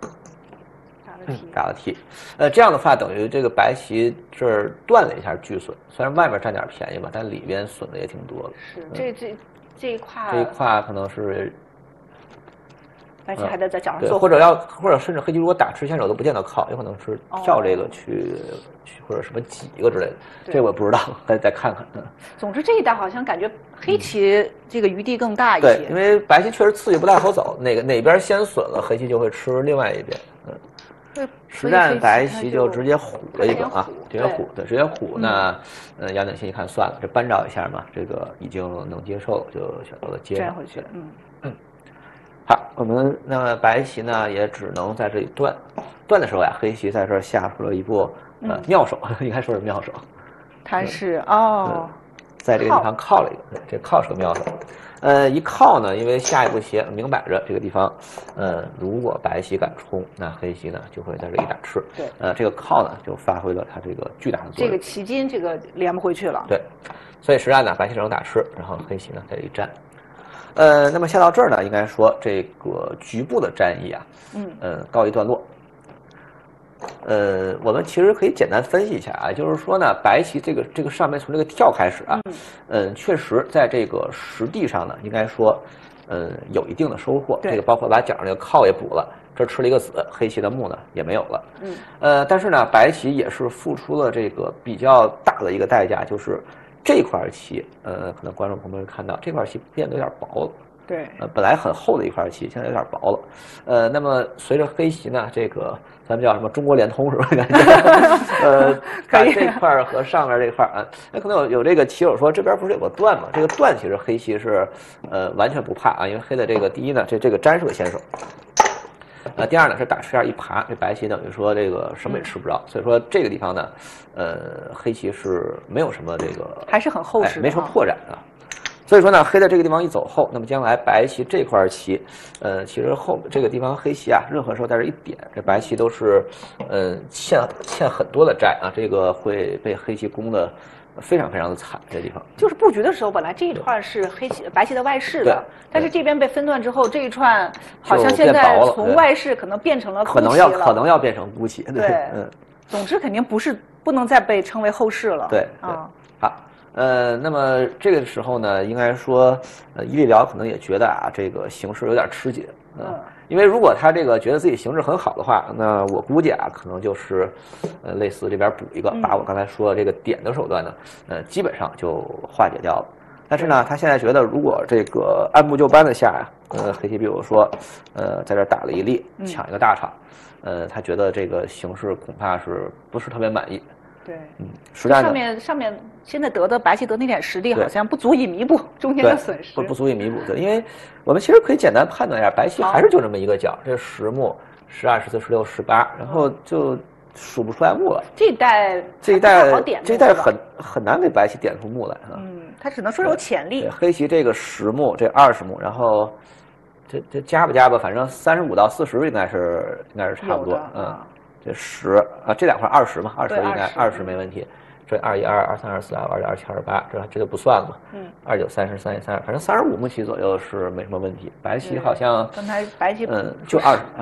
打了提。这样的话等于这个白棋这儿断了一下巨损，虽然外面占点便宜吧，但里边损的也挺多的。 是，这一胯。 这一胯可能是。 白棋还得在脚上做。 或者甚至黑棋如果打吃先手都不见得靠，有可能是跳这个去或者什么挤一个之类的，这我不知道，再看看。 总之这一代好像感觉黑棋这个余地更大一些。 对，因为白棋确实刺激不太好走，哪边先损了，黑棋就会吃另外一边。实战白棋就直接虎了一个啊，直接虎。那杨景新一看算了，这扳着一下嘛，这个已经能接受，就选择了接上回去。 好，我们那么白棋呢也只能在这里断的时候呀，黑棋在这儿下出了一步妙手，应该说是妙手。 他是在这个地方靠了一个，这靠是个妙手。一靠呢，因为下一步棋明摆着这个地方，如果白棋敢冲，那黑棋呢就会在这里打吃。 对， 这个靠呢就发挥了它这个巨大的作用。 这个棋筋这个连不回去了。 对，所以实战呢，白棋只能打吃，然后黑棋呢在这里占。那么下到这儿呢，应该说这个局部的战役啊，告一段落。我们其实可以简单分析一下啊，就是说呢，白棋这个上面从这个跳开始啊，确实在这个实地上呢，应该说，有一定的收获。这个包括把角上这个靠也补了，这吃了一个子，黑棋的目呢也没有了。但是呢，白棋也是付出了这个比较大的一个代价，就是这块棋，可能观众朋友们看到这块棋变得有点薄了。 对， 本来很厚的一块棋，现在有点薄了。那么随着黑棋呢，这个咱们叫什么中国联通是吧？感觉把这块和上面这块啊，那可能有这个棋友说这边不是有个段吗？这个段其实黑棋是完全不怕啊，因为黑的这个第一呢，这个粘是个先手。第二呢是打吃下一爬，这白棋等于说这个什么也吃不着，所以说这个地方呢，黑棋是没有什么这个还是很厚实的， 没什么破绽的。所以说呢，黑在这个地方一走后，那么将来白棋这块棋，其实后这个地方黑棋啊，任何时候在这一点，这白棋都是，欠很多的债啊，这个会被黑棋攻的非常非常的惨。这个地方就是布局的时候，本来这一串是白棋的外势的，但是这边被分段之后，这一串好像现在从外势可能变成了孤棋了， 可能要变成孤棋。 对，总之肯定不能再被称为后势了。 对啊，好。那么这个时候呢，应该说，伊利辽可能也觉得啊，这个形势有点吃紧，因为如果他这个觉得自己形势很好的话，那我估计啊，可能就是，类似这边补一个，把我刚才说的这个点的手段呢，基本上就化解掉了。但是呢，他现在觉得如果这个按部就班的下呀，黑棋比如说，在这打了一力，抢一个大场，他觉得这个形势恐怕是不是特别满意。 对， 实战上面现在白棋得那点实力，好像不足以弥补中间的损失， 不足以弥补的，因为我们其实可以简单判断一下，白棋还是就这么一个角，这10目、12、14、16、18，然后就数不出来目了。 这一代很难给白棋点出目来啊。 他只能说有潜力。 黑棋这个10目，这20目，然后这加吧，反正35到40应该是差不多，这10啊，这两块20嘛，20应该20没问题。这21、22、23、24、27、28，这就不算了嘛。29、30、31、32，反正35目棋左右是没什么问题。白棋好像刚才白棋就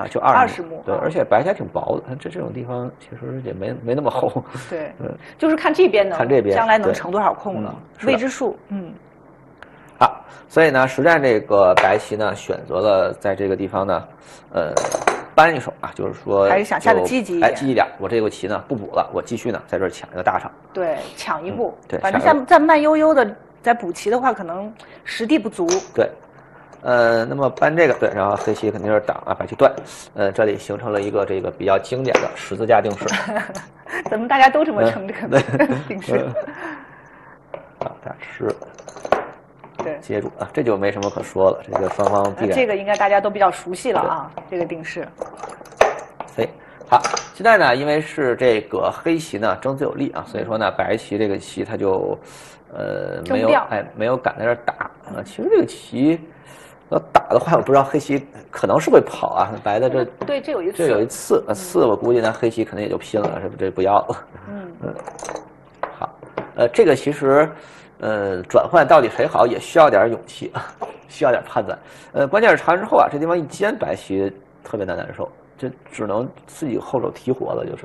20 目， 对，而且白棋还挺薄的，这种地方其实也没那么厚。 对，就是看这边将来能成多少空了，未知数。 好，所以呢，实战这个白棋呢，选择了在这个地方呢，扳一手啊，就是说还是想下的积极一点， 积极点。我这个棋呢不补了，我继续呢在这儿抢一个大场。 对，抢一步。 对， 反正再慢悠悠的在补棋的话，可能实地不足。 对，那么搬这个对，然后黑棋肯定是挡啊，白棋断，这里形成了一个这个比较经典的十字架定式。 咱们大家都这么称这个定式。 啊，大吃。 对， 接住啊，这就没什么可说了。这个双方必然， 这个应该大家都比较熟悉了啊，这个定式。 好，现在呢，因为是这个黑棋呢争子有力啊，所以说呢，白棋这个棋它就没有敢在这打啊。其实这个棋要打的话，我不知道黑棋可能是会跑啊，白的这有一次，我估计呢黑棋可能也就拼了，这不要了。好，这个其实。转换到底谁好也需要点勇气，需要点判断。关键是长之后啊，这地方一尖，白棋特别难受，这只能自己后手提活了，就是，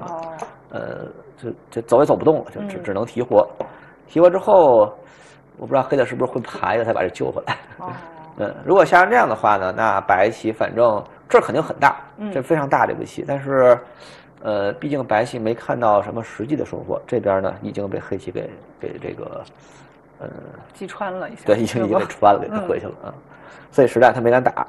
这走也走不动了，就只能提活。提活之后，我不知道黑的是不是会爬一个才把这救回来。如果下成这样的话呢，那白棋反正这肯定很大，这非常大这步棋，但是。毕竟白棋没看到什么实际的收获，这边呢已经被黑棋给这个。 击穿了一下， 对，已经给穿了，给他回去了啊，所以实战他没敢打。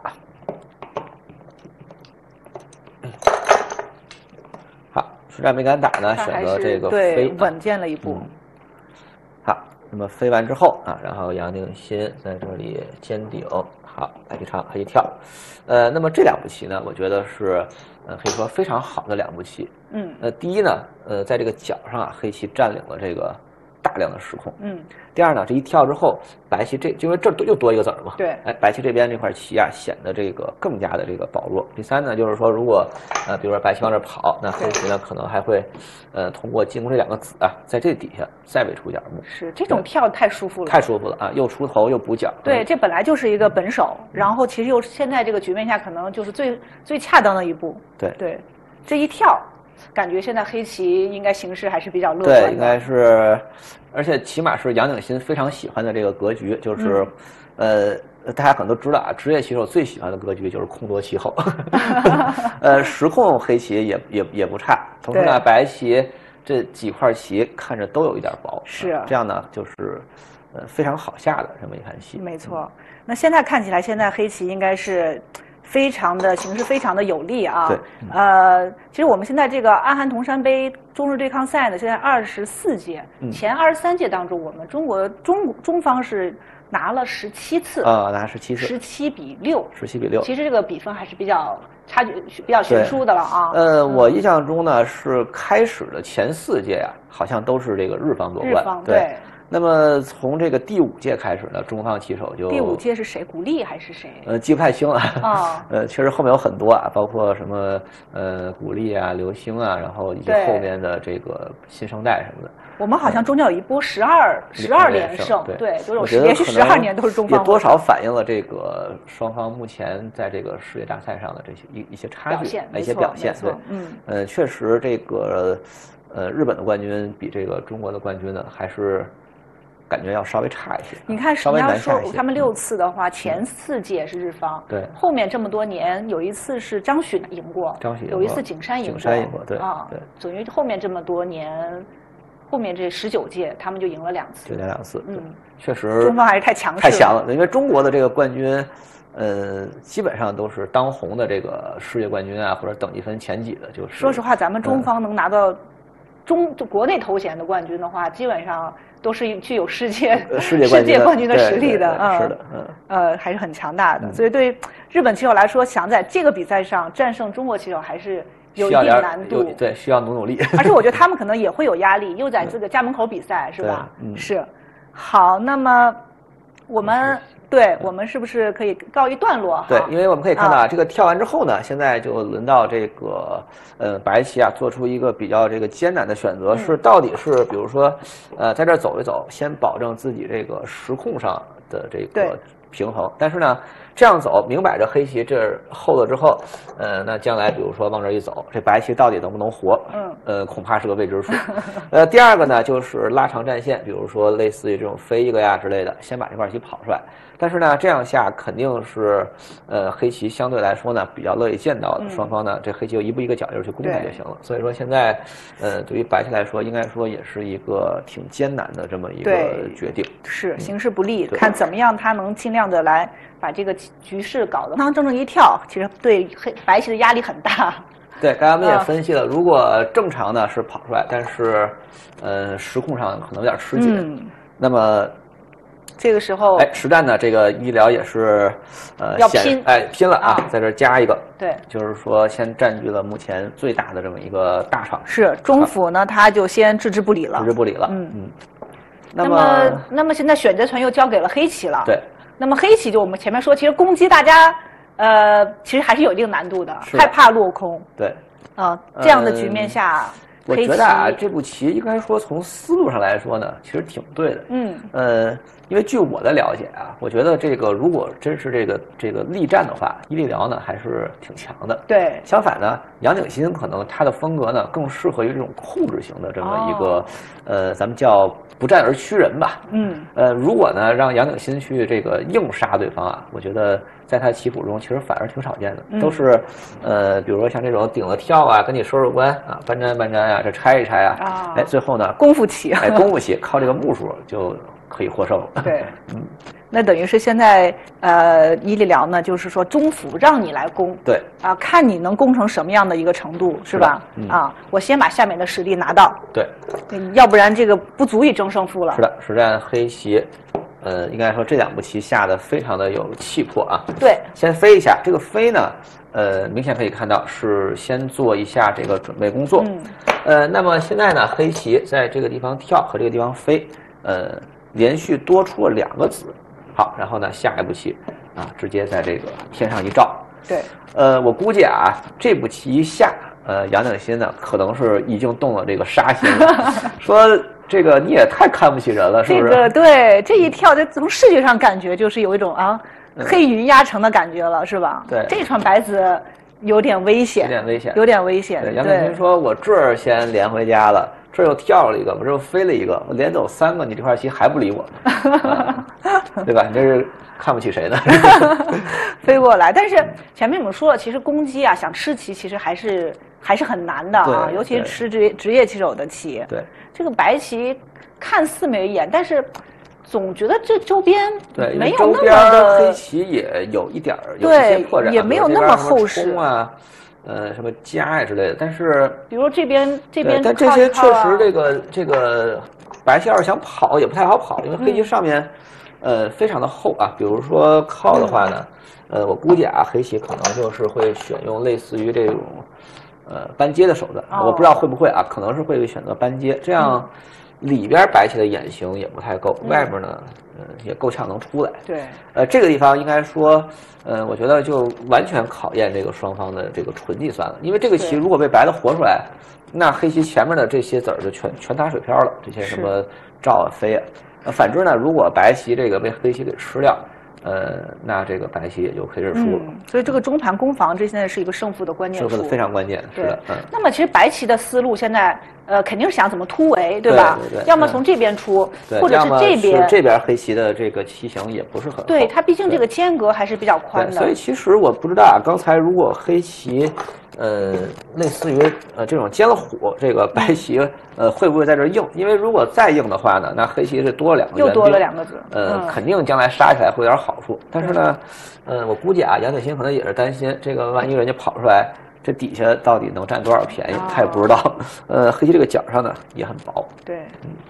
好，实战没敢打呢，选择这个飞， 稳健了一步。 好，那么飞完之后啊，然后杨定新在这里尖顶，好，白棋长，黑棋跳。那么这两步棋呢，我觉得是可以说非常好的两步棋。第一呢，在这个角上啊，黑棋占领了这个大量的时空。第二呢，这一跳之后，白棋因为这又多一个子儿嘛， 对， 白棋这边这块棋啊显得这个更加的这个薄弱。第三呢，就是说如果比如说白棋往这跑，那黑棋呢可能还会通过进攻这2个子啊，在这底下再为出角目。 是这种跳太舒服了， 太舒服了啊，又出头又补角。 对，这本来就是一个本手，然后其实又现在这个局面下可能就是最恰当的一步。对，这一跳。感觉现在黑棋应该形势还是比较乐观的。 对，应该是，而且起码是杨景新非常喜欢的这个格局，就是，大家可能都知道啊，职业棋手最喜欢的格局就是空夺其后，实控黑棋也不差，同时呢，白棋这几块棋看着都有一点薄， 是这样呢，就是非常好下的这么一盘棋。 没错，那现在看起来，现在黑棋应该是。形势非常的有利啊！ 对， 其实我们现在这个阿含铜山杯中日对抗赛呢，现在24届，前23届当中，我们中方是拿了17次啊，拿17次 ，17比6，17 比6。 其实这个比分还是差距比较悬殊的了啊。 我印象中呢是开始的前4届啊，好像都是这个日方夺冠。 日方对。 那么从这个第5届开始呢，中方棋手就第5届是谁？古力还是谁？ 记不太清了啊。 确实后面有很多啊，包括什么古力啊、刘星啊，然后以及后面的这个新生代什么的。 我们好像中间有一波12连胜，对，就是连续12年都是中方。 也多少反映了这个双方目前在这个世界大赛上的这些一些差距，一些表现。对，确实这个日本的冠军比这个中国的冠军呢还是。感觉要稍微差一些。 你看，你要说他们6次的话，前4届是日方， 对， 后面这么多年有一次是张许赢过，有一次景山赢过，对啊， 对，等于后面这么多年，后面这19届他们就赢了2次， 就赢2次，确实中方还是太强了，因为中国的这个冠军。基本上都是当红的这个世界冠军啊，或者等级分前几的，就是。 说实话，咱们中方能拿到国内头衔的冠军的话，基本上都是具有世界冠军的实力的， 是的， 还是很强大的。所以对日本棋手来说，想在这个比赛上战胜中国棋手还是有一定难度， 对，需要努力。 而且我觉得他们可能也会有压力，又在这个家门口比赛，是吧？是。好，那么我们是不是可以告一段落？ 对，因为我们可以看到这个跳完之后呢，现在就轮到这个白棋啊，做出一个比较这个艰难的选择，是到底是比如说在这走一走，先保证自己这个时控上的这个平衡，但是呢，这样走明摆着黑棋这后了之后，那将来比如说往这一走，这白棋到底能不能活？恐怕是个未知数。第二个呢，就是拉长战线，比如说类似于这种飞一个呀之类的，先把这块棋跑出来。但是呢，这样下肯定是黑棋相对来说呢比较乐意见到的，双方呢这黑棋就一步一个脚印去攻它就行了。所以说现在对于白棋来说，应该说也是一个挺艰难的这么一个决定。 是形势不利，看怎么样他能尽量的来把这个局势搞得方正一跳，其实对白棋的压力很大。 对，刚才我们也分析了，如果正常呢是跑出来，但是时控上可能有点吃紧，那么。 这个时候， 实战呢，这个医疗也是， 要拼， 拼了啊，在这加一个， 对， 就是说先占据了目前最大的这么一个大场。 是中府呢，他就先置之不理了。那么现在选择权又交给了黑棋了。 对。 那么黑棋就我们前面说，其实攻击大家，其实还是有一定难度的，害怕落空。 对。 这样的局面下。 我觉得啊，这步棋应该说从思路上来说呢，其实挺对的。因为据我的了解啊，我觉得这个如果真是这个力战的话，伊利辽呢还是挺强的。 对。 相反呢，杨景新可能他的风格呢更适合于这种控制型的这么一个咱们叫不战而屈人吧。如果呢让杨景新去这个硬杀对方啊，我觉得在他棋谱中其实反而挺少见的，都是比如说像这种顶了跳啊，跟你收收关啊，搬粘搬粘啊，这拆一拆啊，最后呢功夫棋， 功夫棋靠这个目数就可以获胜了。 对，那等于是现在伊利辽呢，就是说中府让你来攻， 对看你能攻成什么样的一个程度，是吧？我先把下面的实力拿到， 对， 要不然这个不足以争胜负了。 是的，实战黑棋。应该说这2步棋下的非常的有气魄啊。 对， 先飞一下，这个飞呢，明显可以看到是先做一下这个准备工作。那么现在呢，黑棋在这个地方跳和这个地方飞， 连续多出了2个子。好，然后呢，下一步棋啊，直接在这个天上一照。 对， 我估计啊，这步棋一下，杨景新呢，可能是已经动了这个杀心了，说这个你也太看不起人了，是不是？ 这个对，这一跳，这从视觉上感觉就是有一种啊黑云压城的感觉了，是吧？ 对， 这串白子有点危险， 有点危险， 有点危险。 对，杨景新说：“我这儿先连回家了，这又跳了一个，我这又飞了一个，我连走3个，你这块棋还不理我，对吧？你这是看不起谁呢？ 飞过来。但是前面我们说了，其实攻击啊，想吃棋其实还是很难的啊，尤其是吃职业棋手的棋。 对， 这个白棋看似没眼，但是总觉得这周边没有那么的黑棋也有一点有一些破绽， 也没有那么厚实啊。什么夹呀之类的，但是比如这边， 但这些确实这个白棋要是想跑也不太好跑，因为黑棋上面非常的厚啊。比如说靠的话呢，我估计啊，黑棋可能就是会选用类似于这种搬接的手段，我不知道会不会啊，可能是会选择搬接，这样里边白棋的眼形也不太够，外边呢也够呛能出来。 对， 这个地方应该说。我觉得就完全考验这个双方的这个纯计算了，因为这个棋如果被白的活出来，那黑棋前面的这些子儿就全打水漂了，这些什么照啊飞啊。反之呢，如果白棋这个被黑棋给吃掉，那这个白棋也就可以认输了。 所以这个中盘攻防，这现在是一个胜负的关键处， 胜负的非常关键。是的， 那么其实白棋的思路现在肯定是想怎么突围，对吧？ 对， 要么从这边出，或者是这边黑棋的这个棋形也不是很好。 对，它毕竟这个间隔还是比较宽的。 所以其实我不知道啊，刚才如果黑棋类似于这种尖了虎，这个白棋会不会在这硬？因为如果再硬的话呢，那黑棋是多了2个， 又多了2个子。 肯定将来杀起来会有点好处。但是呢，我估计啊，杨景新可能也是担心这个万一人家跑出来。这底下到底能占多少便宜，他也不知道。黑棋这个角上呢也很薄。 对。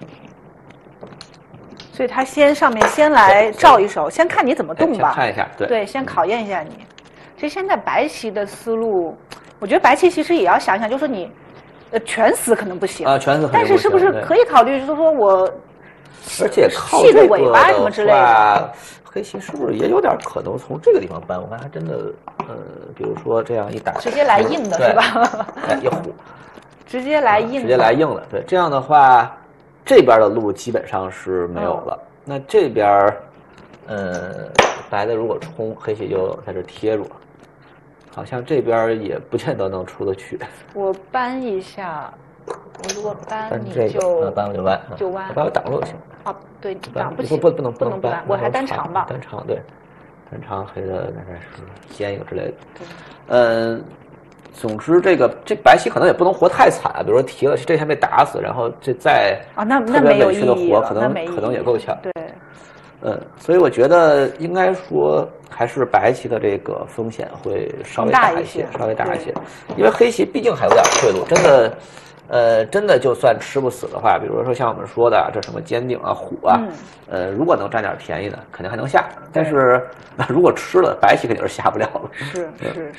所以他上面先来照一手，先看你怎么动吧。 先看一下， 对，先考验一下你。其实现在白棋的思路，我觉得白棋其实也要想一想，就是说你，全死可能不行啊，全死。 但是是不是可以考虑，就是说我， 而且靠这个尾巴什么之类的。 黑棋是不是也有点可能从这个地方搬？我看还真的，比如说这样一打， 直接来硬的是吧？ 一虎， 直接来硬， 直接来硬了。对，这样的话，这边的路基本上是没有了。那这边，白的如果冲，黑棋就在这贴住了，好像这边也不见得能出得去。 我搬一下，我如果搬你就搬我就弯， 就弯， 把我挡住就行。 哦，对，挡不行， 不能搬，我还单长吧。 单长对，单长黑的大概是先一个之类的。 对， 总之这白棋可能也不能活太惨，比如说提了这下被打死，然后这再那没有意义活，可能也够呛。 对， 所以我觉得应该说还是白棋的这个风险会稍微大一些，因为黑棋毕竟还有点退路，真的就算吃不死的话，比如说像我们说的这什么尖顶啊、虎啊，如果能占点便宜呢，肯定还能下。但是如果吃了，白棋肯定是下不了了。 是。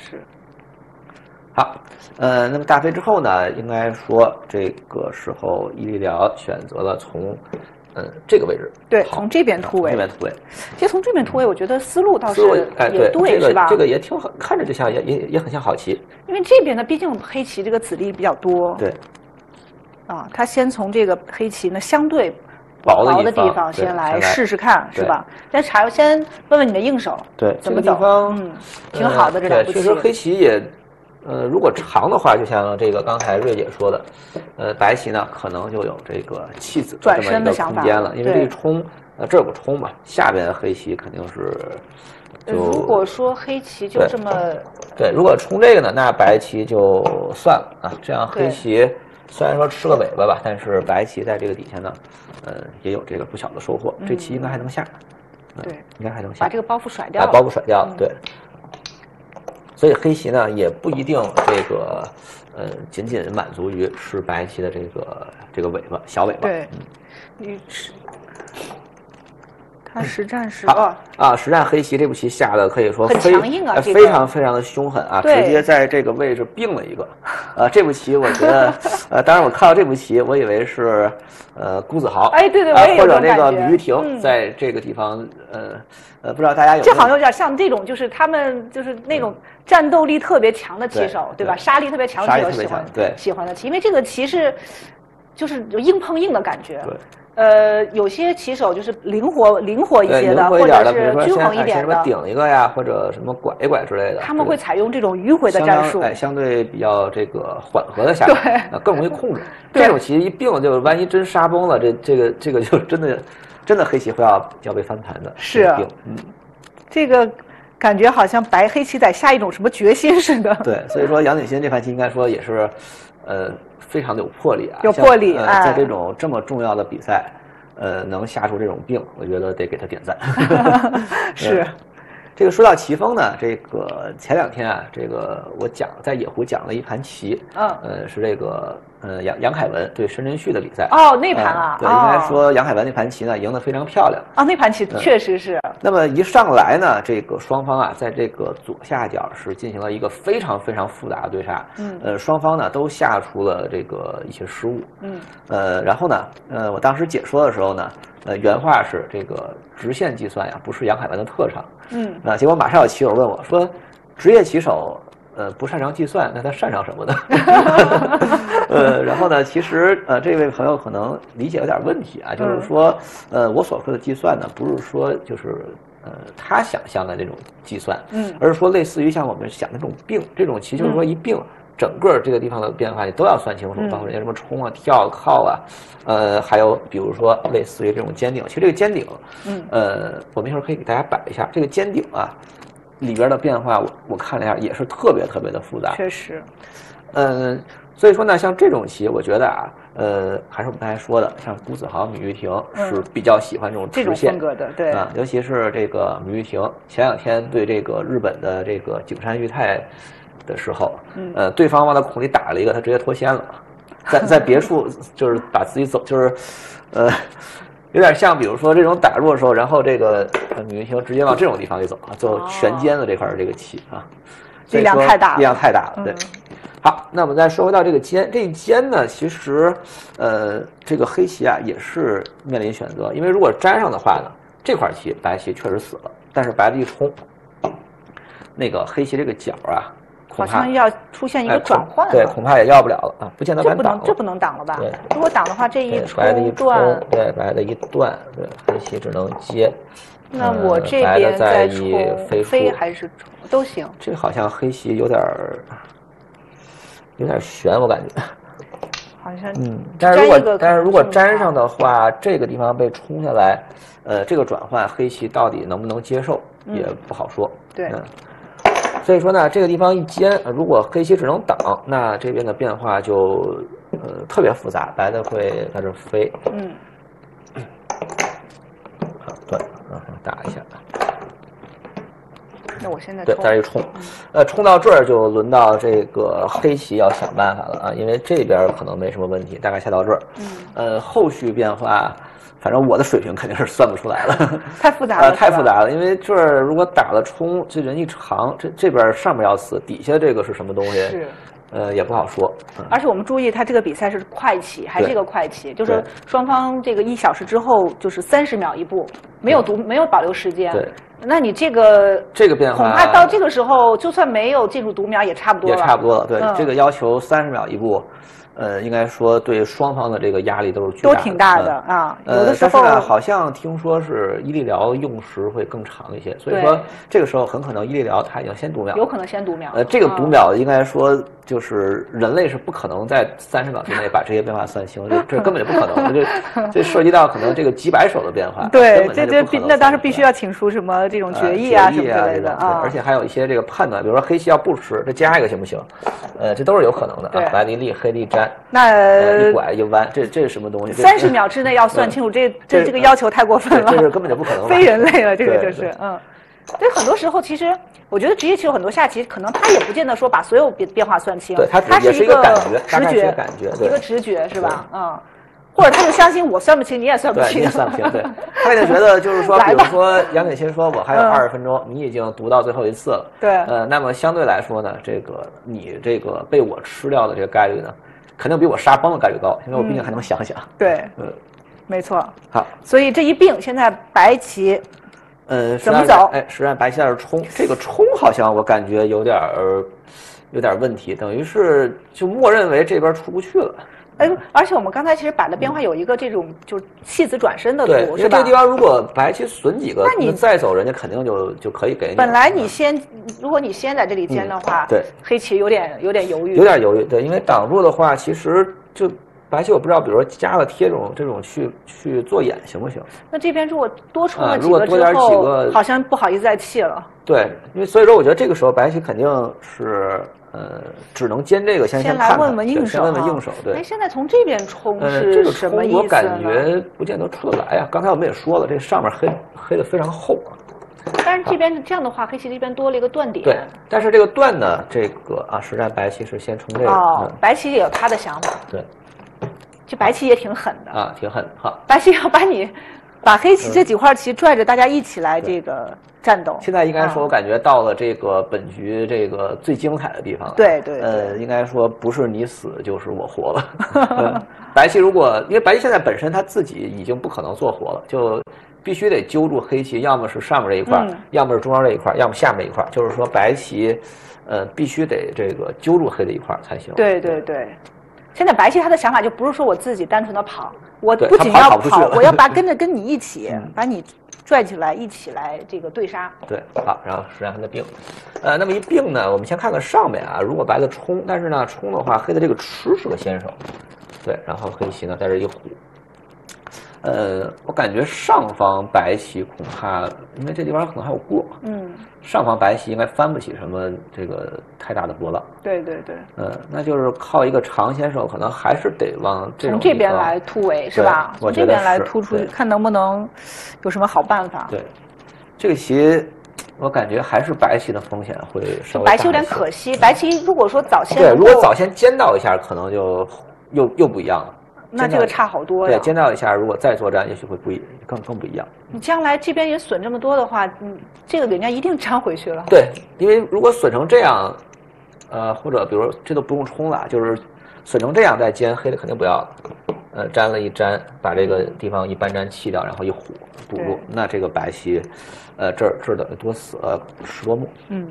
好，那么大飞之后呢，应该说这个时候伊利辽选择了从这个位置， 对，从这边突围。其实从这边突围，我觉得思路倒是也对，是吧？ 这个也挺好，看着就像也很像好棋。 因为这边呢，毕竟黑棋这个子力比较多。 对。 他先从这个黑棋呢相对薄的地方先来试试看，是吧？先问问你的应手， 对， 怎么走？挺好的这两步棋。 确实黑棋也，如果长的话，就像这个刚才瑞姐说的，白棋呢可能就有这个弃子转身的想法空间了，因为这个冲，这有个冲嘛，下边黑棋肯定是。 如果说黑棋就这么对，如果冲这个呢，那白棋就算了啊，这样黑棋。虽然说吃个尾巴吧，但是白棋在这个底下呢，也有这个不小的收获。这棋应该还能下， 对， 应该还能下， 把这个包袱甩掉， 把包袱甩掉，对。所以黑棋呢，也不一定这个，仅仅满足于吃白棋的这个尾巴小尾巴。 对，你吃。 他实战是实战黑棋这步棋下的可以说很强硬啊， 非常非常的凶狠啊，直接在这个位置并了一个。这步棋我觉得当然我看到这步棋，我以为是辜子豪， 哎对， 或者这个芈玉婷在这个地方不知道大家有没有， 这好像有点像这种，就是他们就是那种战斗力特别强的棋手，对吧？杀力特别强的棋手喜欢的棋，因为这个棋是就是有硬碰硬的感觉。 对。 有些棋手就是灵活一些的，或者是均衡一点的， 什么顶一个呀，或者什么拐一拐之类的。 他们会采用这种迂回的战术， 相对比较这个缓和的下来，更容易控制。这种棋一并就万一真杀崩了，这个就真的黑棋会要被翻盘的。 是，这个感觉好像白黑棋在下一种什么决心似的。 对，所以说杨景新这盘棋应该说也是，非常的有魄力啊， 有魄力， 在这种这么重要的比赛，能下出这种病，我觉得得给他点赞。 是。 这个说到棋风呢，这个前2天啊，这个我在野湖讲了一盘棋，是这个杨凯文对申真旭的比赛。 那盘啊， 对，应该说杨凯文那盘棋呢赢得非常漂亮。 那盘棋确实是。 那么一上来呢，这个双方啊，在这个左下角是进行了一个非常非常复杂的对杀。双方呢都下出了这个一些失误。然后呢，我当时解说的时候呢，原话是这个直线计算呀，不是杨凯文的特长。结果马上有棋友问我说，职业棋手不擅长计算，那他擅长什么呢？然后呢，其实这位朋友可能理解有点问题啊，就是说我所说的计算呢，不是说就是他想象的这种计算，而是说类似于像我们想的这种并，这种棋就是说一并。整个这个地方的变化你都要算清楚，包括人家什么冲啊、跳、靠啊，还有比如说类似于这种尖顶。其实这个尖顶，我们一会儿可以给大家摆一下这个尖顶啊，里边的变化我看了一下，也是特别特别的复杂。 确实， 所以说呢，像这种棋，我觉得啊，还是我们刚才说的，像辜子豪、芈玉婷是比较喜欢这种直线风格的，对啊，尤其是这个芈玉婷前2天对这个日本的这个景山裕太的时候，对方往他孔里打了一个，他直接脱先了，在别处就是把自己走，就是有点像比如说这种打入的时候，然后这个芈玉婷直接往这种地方一走啊，就全尖的这块这个棋啊， 力量太大了， 力量太大了，对。好，那我们再说回到这个尖，这一尖呢，其实这个黑棋啊也是面临选择，因为如果粘上的话呢，这块棋白棋确实死了，但是白的一冲，那个黑棋这个角啊。 好像要出现一个转换， 对，恐怕也要不了了啊，不见得敢挡。 这不能挡了吧？ 对， 如果挡的话，这一白的一冲，对，白的一断，对，黑棋只能接。 那我这边再冲飞还是冲都行。 这好像黑棋有点悬，我感觉。 好像但是如果粘上的话，这个地方被冲下来，这个转换黑棋到底能不能接受也不好说。 对。 所以说呢，这个地方一尖，如果黑棋只能挡，那这边的变化就特别复杂，白的会在这飞。好，断，然后打一下。 那我现在对，在这一冲，冲到这儿就轮到这个黑棋要想办法了啊，因为这边可能没什么问题，大概下到这儿。后续变化。反正我的水平肯定是算不出来了， 太复杂了， 太复杂了。因为这儿如果打了冲，这人一长，这边上面要死，底下这个是什么东西？ 是， 也不好说。 而且我们注意，它这个比赛是快棋，还是一个快棋，就是双方这个1小时之后就是30秒一步，没有保留时间。 对， 那你这个变化， 恐怕到这个时候，就算没有进入读秒，也差不多了。 也差不多了，对，这个要求30秒一步。应该说对双方的这个压力都是巨大的， 都挺大的啊。有的时候， 但是呢，好像听说是伊利辽用时会更长一些，所以说这个时候很可能伊利辽他已经先读秒， 有可能先读秒。 这个读秒应该说就是人类是不可能在30秒之内把这些变化算清，这根本就不可能，这涉及到可能这个几百手的变化。 对，那当时必须要请出什么这种决议啊什么之类的啊， 而且还有一些这个判断，比如说黑棋要不吃，这加一个行不行？这都是有可能的啊。白的一立，黑的一粘。 那一拐一弯，这是什么东西 ？30秒之内要算清楚，这个要求太过分了， 这是根本就不可能， 非人类了，这个就是对，很多时候其实我觉得职业棋手很多下棋，可能他也不见得说把所有变化算清， 对，他是一个感觉， 直觉， 感觉， 一个直觉是吧？ 或者他就相信我算不清，你也算不清， 对，你也算不清。对，他就觉得就是说，比如说杨景新说我还有20分钟，你已经读到最后一次了。 对。 那么相对来说呢，这个你这个被我吃掉的这个概率呢，肯定比我杀崩的概率高，因为我毕竟还能想想。 对，没错。 好， 所以这一并，现在白棋，怎么走？ 实际上白棋在这冲，这个冲好像我感觉有点问题，等于是就默认为这边出不去了。 而且我们刚才其实摆的变化有一个这种就是弃子转身的图， 是吧？这个地方如果白棋损几个，那你再走，人家肯定就可以给你。 本来你先，如果你先在这里尖的话， 对， 黑棋有点犹豫， 有点犹豫，对，因为挡住的话，其实就白棋我不知道，比如说加了贴这种去做眼行不行？ 那这边如果多冲了几个之后， 好像不好意思再弃了。 对，因为所以说我觉得这个时候白棋肯定是。只能尖这个先来问问应手， 先问问应手。对， 哎，现在从这边冲是什么意思？ 我感觉不见得出得来呀。刚才我们也说了，这上面黑的非常厚啊。 但是这边这样的话，黑棋这边多了一个断点。 对，但是这个断呢，这个实战白棋是先冲这个。 哦，白棋也有他的想法。 对， 这白棋也挺狠的啊，挺狠哈。 白棋要把黑棋这几块棋拽着，大家一起来这个。战斗现在应该说，我感觉到了这个本局这个最精彩的地方了。 对， 应该说不是你死就是我活了。白棋因为白棋现在本身他自己已经不可能做活了，就必须得揪住黑棋，要么是上面这一块，要么是中央这一块，要么下面这一块。就是说白棋，必须得这个揪住黑的一块才行。 对。现在白棋他的想法就不是说我自己单纯的跑，我不仅要跑，我要跟你一起把你。拽起来，一起来这个对杀。 对，好，然后实战它的并，那么一并呢，我们先看看上面啊，如果白的冲，但是呢冲的话，黑的这个吃是个先手，对，然后黑棋呢在这一虎，我感觉上方白棋恐怕，因为这地方可能还有过，上方白棋应该翻不起什么这个太大的波浪。 对， 那就是靠一个长先手，可能还是得往从这边来突围是吧？从这边来突出去，看能不能有什么好办法。 对，这个棋我感觉还是白棋的风险会稍微大一些。 白棋有点可惜，白棋如果说早先对，如果早先尖到一下，可能就又不一样了。 那这个差好多呀。 对，尖到一下，如果再作战，也许会更不一样。 你将来这边也损这么多的话，这个人家一定粘回去了。 对，因为如果损成这样，或者比如这都不用冲了，就是损成这样再尖，黑的肯定不要了。粘了一粘，把这个地方一搬粘弃掉，然后一虎堵住，那这个白棋，这儿等于多死了10多目。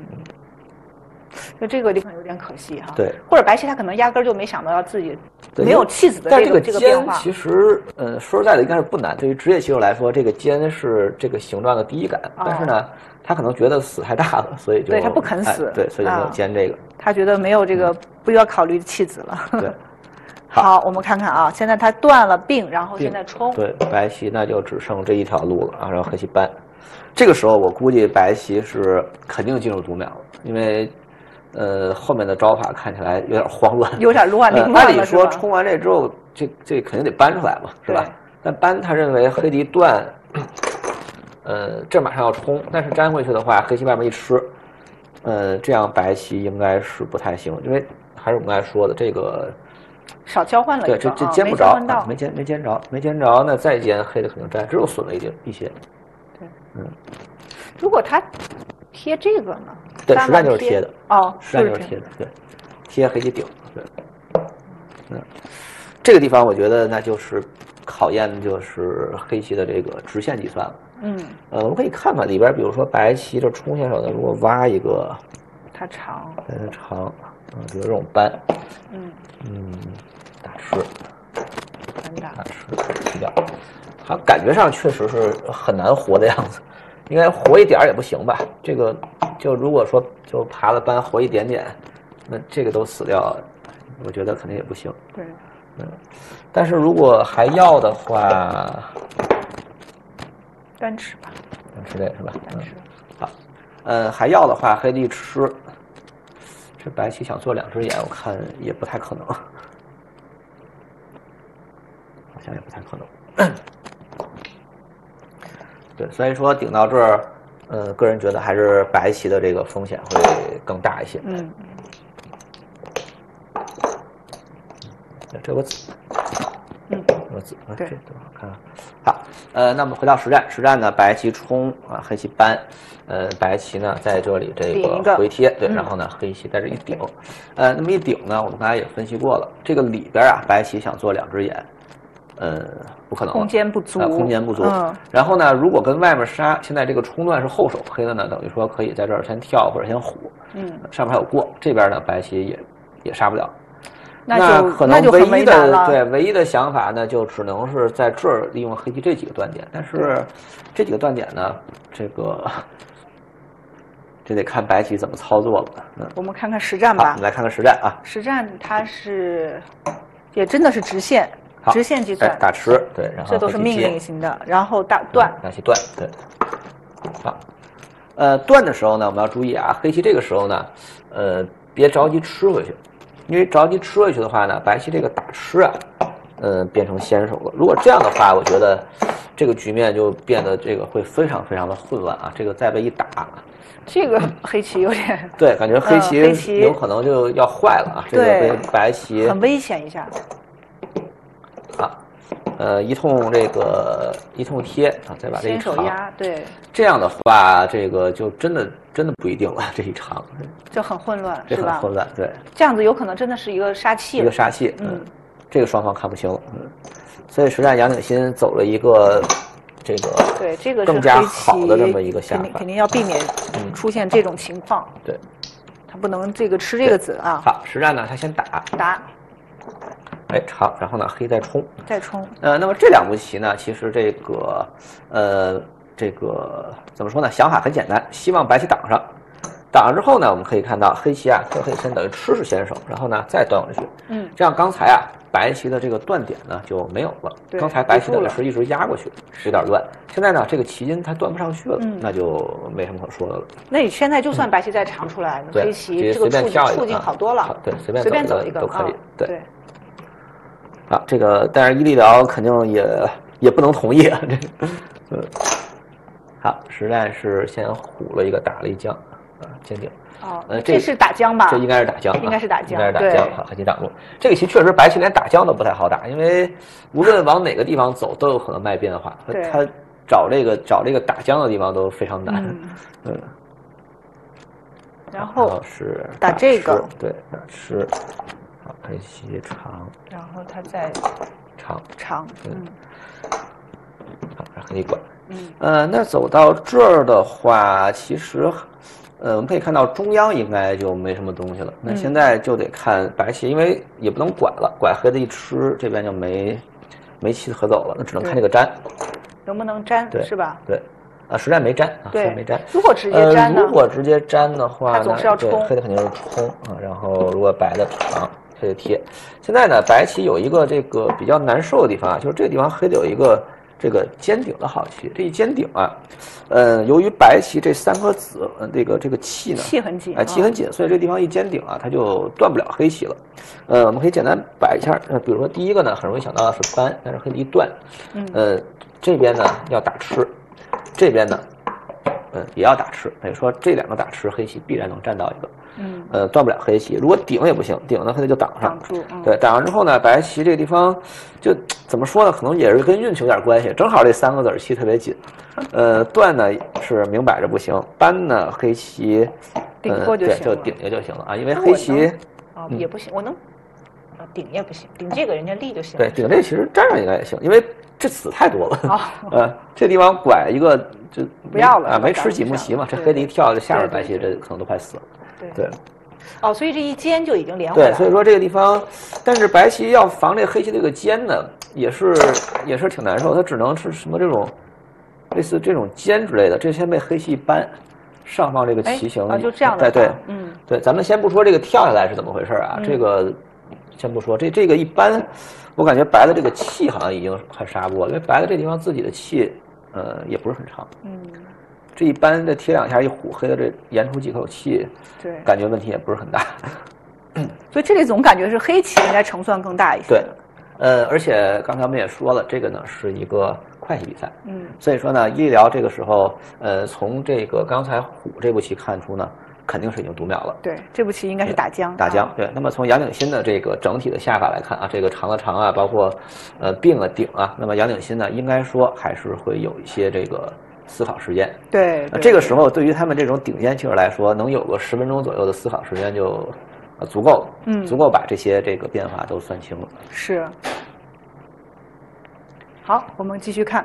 就这个地方有点可惜哈。 对， 或者白棋他可能压根就没想到要自己没有弃子的这个变化。 其实说实在的应该是不难，对于职业棋手来说，这个尖是这个形状的第一感，但是呢，他可能觉得死太大了，所以就对他不肯死， 对，所以就没有尖这个。 他觉得没有这个不要考虑弃子了。 对， 好，我们看看啊，现在他断了并，然后现在冲。 对，白棋那就只剩这一条路了啊，然后黑棋搬。这个时候我估计白棋是肯定进入读秒了，因为。后面的招法看起来有点慌乱， 有点乱。 按理说冲完这之后，这肯定得搬出来嘛，是吧？但搬他认为黑棋断，这马上要冲，但是粘回去的话，黑棋外面一吃，这样白棋应该是不太行，因为还是我们刚才说的这个少交换了一个， 对，这尖不着，没尖着，那再尖黑的可能粘，只有损了一些。 对，如果他贴这个呢？ 对，实战就是贴的哦， 实战就是贴的，对，贴黑棋顶，对，这个地方我觉得那就是考验就是黑棋的这个直线计算了。我们可以看看里边，比如说白棋这冲先手呢，如果挖一个， 它长， 对，它长，比如这种搬，打吃，打吃，去掉，它感觉上确实是很难活的样子。应该活一点也不行吧？这个就如果说就爬了班活一点点，那这个都死掉，我觉得肯定也不行。 对， 但是如果还要的话， 单吃吧， 单吃这个是吧？ 单吃。 好，还要的话，黑地吃，这白棋想做2只眼，我看也不太可能，好像也不太可能。对，所以说顶到这儿，个人觉得还是白棋的这个风险会更大一些。这个这多好看啊！好，那么回到实战，实战呢，白棋冲啊，黑棋搬，白棋呢在这里这个回贴，对，然后呢黑棋在这一顶，那么一顶呢，我们刚才也分析过了，这个里边啊，白棋想做2只眼，不可能了， 空间不足， 空间不足。然后呢，如果跟外面杀，现在这个冲段是后手，黑的呢等于说可以在这儿先跳或者先虎，上面还有过，这边呢白棋也杀不了。那可能唯一的想法呢，就只能是在这儿利用黑棋这几个断点，但是这几个断点呢，这得看白棋怎么操作了。 我们看看实战吧。 我们来看看实战啊。 实战它也真的是直线，直线计算， 打吃，对，然后这都是命令型的，然后断， 白棋断，对，好，断的时候呢，我们要注意啊，黑棋这个时候呢，别着急吃回去。因为着急吃回去的话呢，白棋这个打吃啊，变成先手了。如果这样的话，我觉得这个局面就变得这个会非常非常的混乱啊。这个再被一打， 这个黑棋有点对，感觉黑棋有可能就要坏了啊。这个被白棋很危险一下。 好，一通贴啊，再把这一长， 先手压，对。 这样的话，这个就真的不一定了，这一长就很混乱，是吧？ 很混乱，对。 这样子有可能真的是一个杀气， 这个双方看不清了，所以实战杨鼎新走了一个这个更加好的这么一个下法， 肯定要避免出现这种情况。 对， 他不能吃这个子啊。 好，实战呢，他先打，长，然后呢，黑再冲，那么这2步棋呢，其实这个怎么说呢？想法很简单，希望白棋挡上，挡上之后呢，我们可以看到黑棋啊，可以先等于吃是先手，然后呢再断回去，这样刚才啊白棋的这个断点呢就没有了。刚才白棋等于是一直压过去，有点乱。现在呢，这个棋筋它断不上去了，那就没什么可说的了。 那你现在就算白棋再长出来，黑棋这个处境好多了， 对，随便走一个都可以，对。啊，这个但是伊利辽肯定也不能同意啊，这个，好，实战是先虎了一个，打了一将，尖顶。 这是打将吧？ 这应该是打将， 应该是打将。 好，黑棋挡住。这个棋确实白棋连打将都不太好打，因为无论往哪个地方走都有可能卖变化。他找这个打将的地方都非常难。 然后是打这个， 对，打吃。好，黑棋长。 然后他再长。 好，让黑棋管。那走到这儿的话，其实，我们可以看到中央应该就没什么东西了。那现在就得看白棋，因为也不能拐了，拐黑的一吃，这边就没棋可走了，那只能看这个粘， 能不能粘，是吧？ 对，实战没粘啊，实战没粘。 如果直接粘呢？ 如果直接粘的话， 它总是要冲， 黑的肯定是冲啊。然后如果白的长，黑的贴。现在呢，白棋有一个这个比较难受的地方啊，就是这个地方黑的有一个。这个尖顶的好棋，这一尖顶啊，由于白棋这3颗子，这个气呢， 气很紧， 气很紧，所以这地方一尖顶啊，它就断不了黑棋了。我们可以简单摆一下，比如说第一个呢，很容易想到的是搬，但是黑棋一断，这边呢要打吃，这边呢，也要打吃，等于说这2个打吃，黑棋必然能占到一个。断不了黑棋，如果顶也不行，顶呢黑的就挡上。对，挡上之后呢，白棋这个地方就怎么说呢？可能也是跟运气有点关系。正好这3个子气特别紧，断呢是明摆着不行，搬呢黑棋顶过就行了， 就顶下就行了啊，因为黑棋也不行，我能顶也不行，顶这个人家立就行。 对，顶这其实粘上应该也行，因为这子太多了。这地方拐一个就不要了啊，没吃几目棋嘛，这黑的一跳，这下边白棋这可能都快死了。对， 所以这一尖就已经连回来了。 对，所以说这个地方，但是白棋要防这黑棋这个尖呢，也是挺难受，它只能是什么这种类似这种尖之类的，这先被黑棋一扳，上方这个棋形就这样的。 对，咱们先不说这个跳下来是怎么回事啊，这个先不说，这个一般，我感觉白的这个气好像已经快杀不过，因为白的这地方自己的气，也不是很长。这一般这贴2下一虎，黑的这延出几口气， 对， 感觉问题也不是很大。 所以这里总感觉是黑棋应该胜算更大一些。 对，而且刚才我们也说了，这个呢是一个快棋比赛，所以说呢，伊利辽这个时候，从这个刚才虎这步棋看出呢， 肯定是已经读秒了。 对，这步棋应该是打将。 打将，对。那么从杨鼎新的这个整体的下法来看啊，这个长的长啊，包括并啊顶啊，那么杨鼎新呢，应该说还是会有一些这个思考时间。 对。 这个时候对于他们这种顶尖棋手来说，能有个10分钟左右的思考时间就足够了，足够把这些这个变化都算清了。 是。好，我们继续看，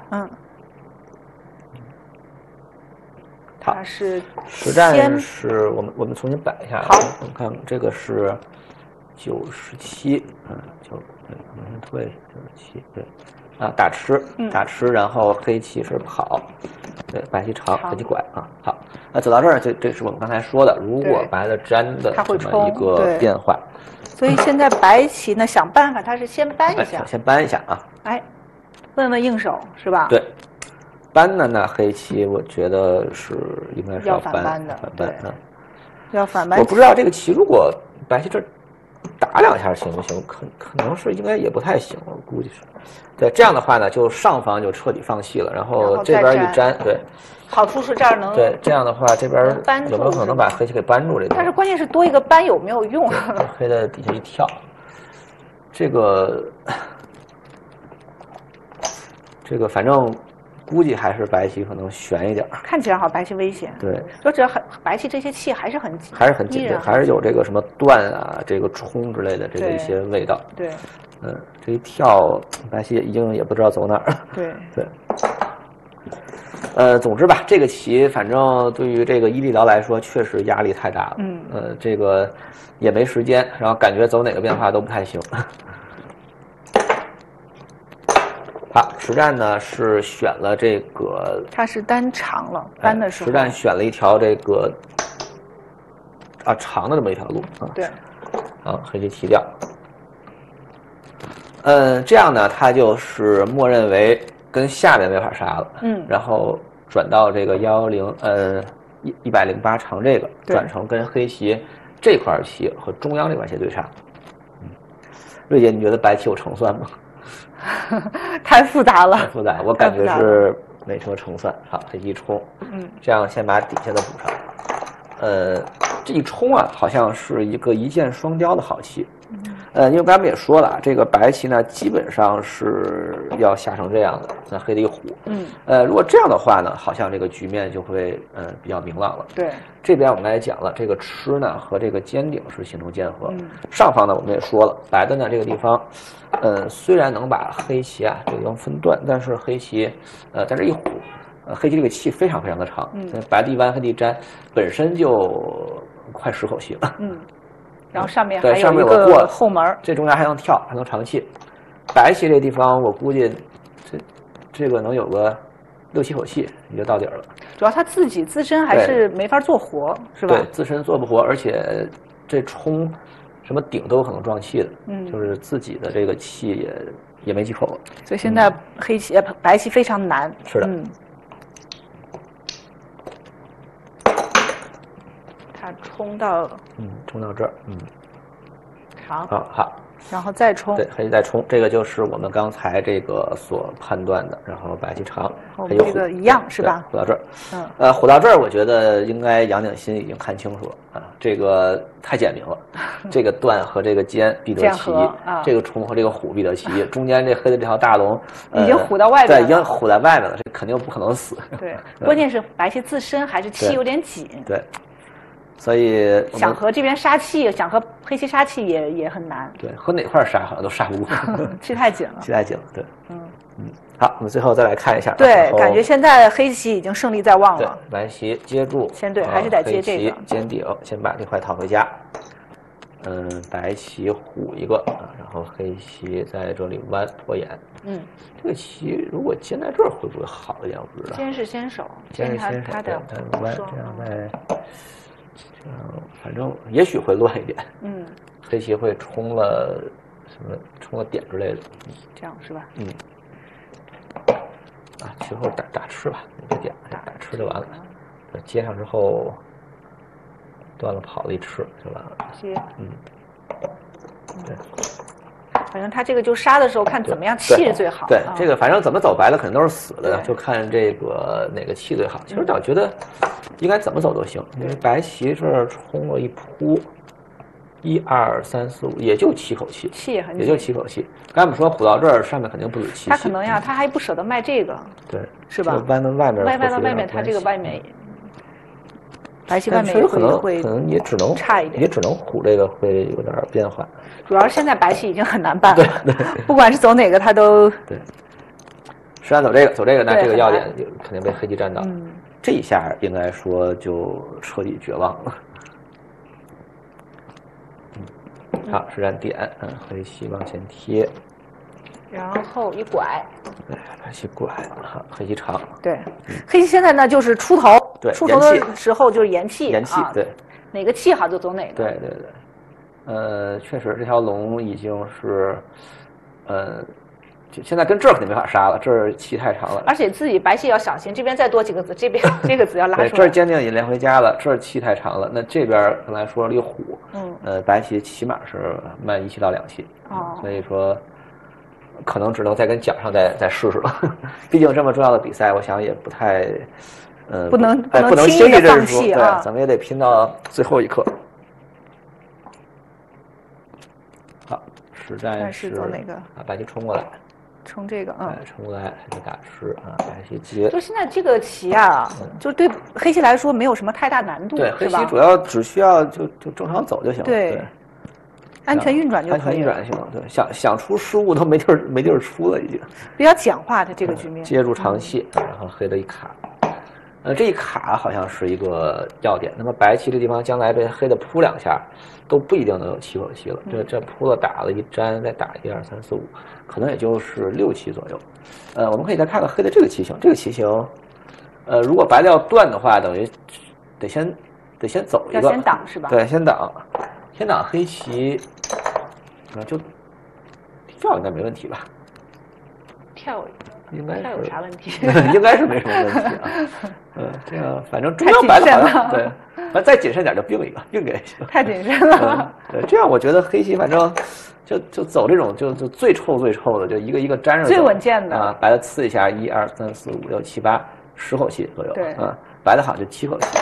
它是实战是我们重新摆一下， 好， 我们看这个是97，重新推97，对，啊打吃，然后黑棋是跑，对，白棋长，黑棋拐啊，好，那走到这儿，这是我们刚才说的，如果白的粘的这么一个变化， 所以现在白棋呢想办法，它是先搬一下， 先搬一下啊， 哎，问问应手是吧？ 对。搬呢？那黑棋我觉得是应该是要反搬的， 反搬啊， 要反搬。 我不知道这个棋如果白棋这打2下行不行？可能是应该也不太行，我估计是。对，这样的话呢，就上方就彻底放弃了，然后这边一粘，对。 好处是这儿能对，这样的话这边有没有可能把黑棋给扳住？这个？ 但是关键是多一个扳有没有用？ 黑的底下一跳，这个反正。估计还是白棋可能悬一点， 看起来好，白棋危险。 对， 说只要白棋这些气还是很紧， 还是有这个什么断啊，这个冲之类的这个一些味道。 对， 这一跳，白棋已经也不知道走哪儿。 对。 总之吧，这个棋反正对于这个伊利劳来说，确实压力太大了。这个也没时间，然后感觉走哪个变化都不太行。好，实战呢是选了这个， 它是单长了，搬的时候。 实战选了一条这个长的这么一条路啊。 对。 黑棋提掉。这样呢，它就是默认为跟下面没法杀了。然后转到这个108长这个，转成跟黑棋这块棋和中央这块棋对杀。瑞姐，你觉得白棋有成算吗？ 太复杂了， 太复杂，我感觉是没什么成算。好，黑棋一冲，这样先把底下的补上。这一冲啊，好像是一个一箭双雕的好棋。因为刚才我们也说了，这个白棋呢，基本上是要下成这样的，那黑的一虎。如果这样的话呢，好像这个局面就会比较明朗了。 对， 这边我们刚才讲了，这个吃呢和这个尖顶是形成剑合。上方呢我们也说了，白的呢这个地方，虽然能把黑棋这个地方分段，但是黑棋在这一虎，黑棋这个气非常非常的长。白地弯黑地粘本身就快10口气了。 然后上面还有一个后门， 这中间还能跳，还能长气。白棋这地方我估计这个能有个6、7口气也就到底了。 主要他自己自身还是没法做活，是吧？ 对，自身做不活，而且这冲什么顶都有可能撞气的。就是自己的这个气也没几口了。 所以现在白棋非常难。 是的。 他冲到这儿，好， 然后再冲， 对，黑棋再冲，这个就是我们刚才这个所判断的，然后白棋长， 黑这个一样是吧？ 虎到这儿，虎到这儿，我觉得应该杨鼎新已经看清楚了啊，这个太简明了，这个段和这个尖必得其，这个冲和这个虎必得其，中间这黑的这条大龙已经虎到外面了， 对，已经虎在外面了，这肯定不可能死。 对，关键是白棋自身还是气有点紧。 对。所以想和这边杀气，想和黑棋杀气也很难。 对，和哪块杀好像都杀不过， 气太紧了。 气太紧了，对。好，我们最后再来看一下。 对，感觉现在黑棋已经胜利在望了。 对，白棋接住， 先对，还是得接这个。 尖顶，先把这块讨回家。白棋虎一个然后黑棋在这里弯拖延。这个棋如果尖在这儿会不会好一点？我不知道。 尖是先手， 尖是先手， 它的弯，这样再。反正也许会乱一点。黑棋会冲了什么？冲了点之类的。 这样是吧？ 其后打吃吧，别点，打吃就完了。接上之后断了跑了一吃就完了。 接。 对。 反正他这个就杀的时候看怎么样气是最好。 对，这个反正怎么走白的肯定都是死的，就看这个哪个气最好。其实我觉得应该怎么走都行，因为白棋这儿冲了一扑，1、2、3、4、5，也就7口气， 气也很紧， 也就7口气。刚才我们说虎到这儿，上面肯定不止7气。 他可能呀，他还不舍得卖这个， 对， 是吧？ 弯到外面， 歪到外面，他这个外面。白棋外面可能也只能差一点， 也只能虎这个会有点变化。 主要是现在白棋已经很难办了，不管是走哪个，他都对。实际上走这个，那这个要点肯定被黑棋占到。这一下应该说就彻底绝望了。好，实战点，黑棋往前贴， 然后一拐， 白棋拐，好，黑棋长。 对，黑棋现在呢就是出头。 对， 出头的时候就是延气， 对， 哪个气好就走哪个。 对，确实这条龙已经是，现在跟这儿肯定没法杀了，这儿气太长了。 而且自己白棋要小心，这边再多几个子，这边这个子要拉出来。 这儿坚定也连回家了，这儿气太长了，那这边刚才说了一虎，白棋起码是慢1气到2气，所以说可能只能再跟奖上再试试了。毕竟这么重要的比赛，我想也不太。 不能轻易的放弃啊！对，咱们也得拼到最后一刻。好，实战是走哪个？ 白棋冲过来， 冲这个， 冲过来，黑棋打吃啊，白棋接。 就现在这个棋啊，就对黑棋来说没有什么太大难度， 对，黑棋主要只需要就正常走就行了。 对，安全运转就可以。 安全运转就行了。对，想出失误都没地儿出了，已经。 比较简化的这个局面。 接住长气，然后黑的一卡。这一卡好像是一个要点。那么白棋这地方将来被黑的扑2下，都不一定能有7口气了。这扑了打了一粘，再打1、2、3、4、5，可能也就是6气左右。我们可以再看看黑的这个棋形。这个棋形，如果白的要断的话，等于得先走一个。 要先挡是吧？ 对，先挡黑棋，就跳应该没问题吧？ 跳。 应该是有啥问题？ 应该是没什么问题啊。这样反正中央白的好像对，反正再谨慎点就并一个，并给行。 太谨慎了。 对，这样我觉得黑棋反正就走这种就最臭的，就一个一个粘上。 最稳健的啊，白的呲一下，1、2、3、4、5、6、7、8、10口气左右。 对， 白的好就7口气。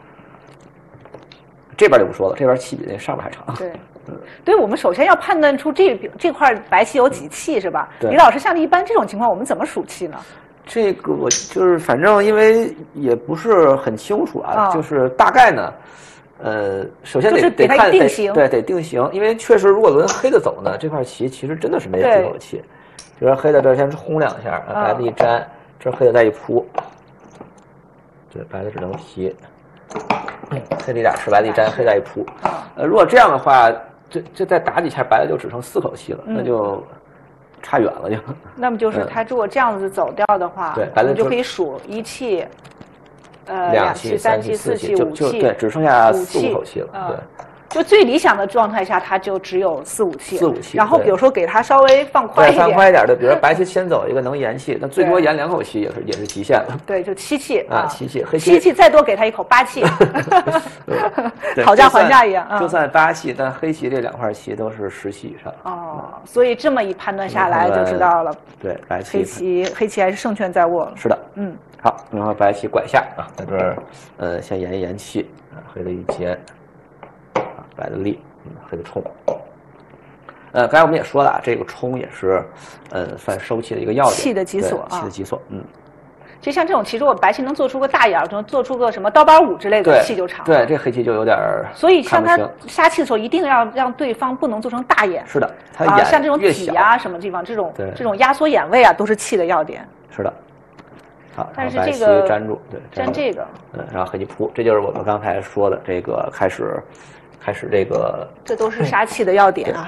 这边就不说了，这边气比那上面还长。 对。对，我们首先要判断出这块白棋有几气是吧？ 对。 李老师，像一般这种情况，我们怎么数气呢？ 这个我就是反正因为也不是很清楚啊，就是大概呢，首先得看定型， 对，得定型，因为确实如果轮黑的走呢，这块棋其实真的是没几口气。比如说黑的这儿先冲2下，白的一粘，这黑的再一扑，对，白的只能提。黑的一打吃，白的一粘，黑的一扑。如果这样的话，这再打几下，白的就只剩4口气了，那就差远了就。 那么就是他如果这样子走掉的话， 对，白的就可以数1气，2气、3气、4气、5气， 对，只剩下4、5口气了。对。 就最理想的状态下，它就只有4、5气。 4、5气。 然后比如说给它稍微放宽一点。 放宽一点的，比如说白棋先走一个能延气，那最多延2口气也是极限了。 对，就7气啊，7气，黑棋 7气再多给它1口8气，讨价还价一样。 就算8气，但黑棋这2块棋都是10气以上。 所以这么一判断下来就知道了。 对，白棋黑棋还是胜券在握了。 是的，好，然后白棋拐下啊，在这儿先延一延气，黑的一截，白的立。黑的冲，刚才我们也说了啊，这个冲也是，算收气的一个要点， 气的基锁， 气的基锁， 其实像这种棋，如果白棋能做出个大眼，能做出个什么刀疤舞之类的，气就长。 对，这黑棋就有点所以像他杀气的时候，一定要让对方不能做成大眼。 是的，他眼像这种体啊什么地方，这种压缩眼位啊，都是气的要点。 是的。好， 但是这个粘住，对， 粘这个， 然后黑棋扑，这就是我们刚才说的这个开始这个， 这都是杀气的要点啊。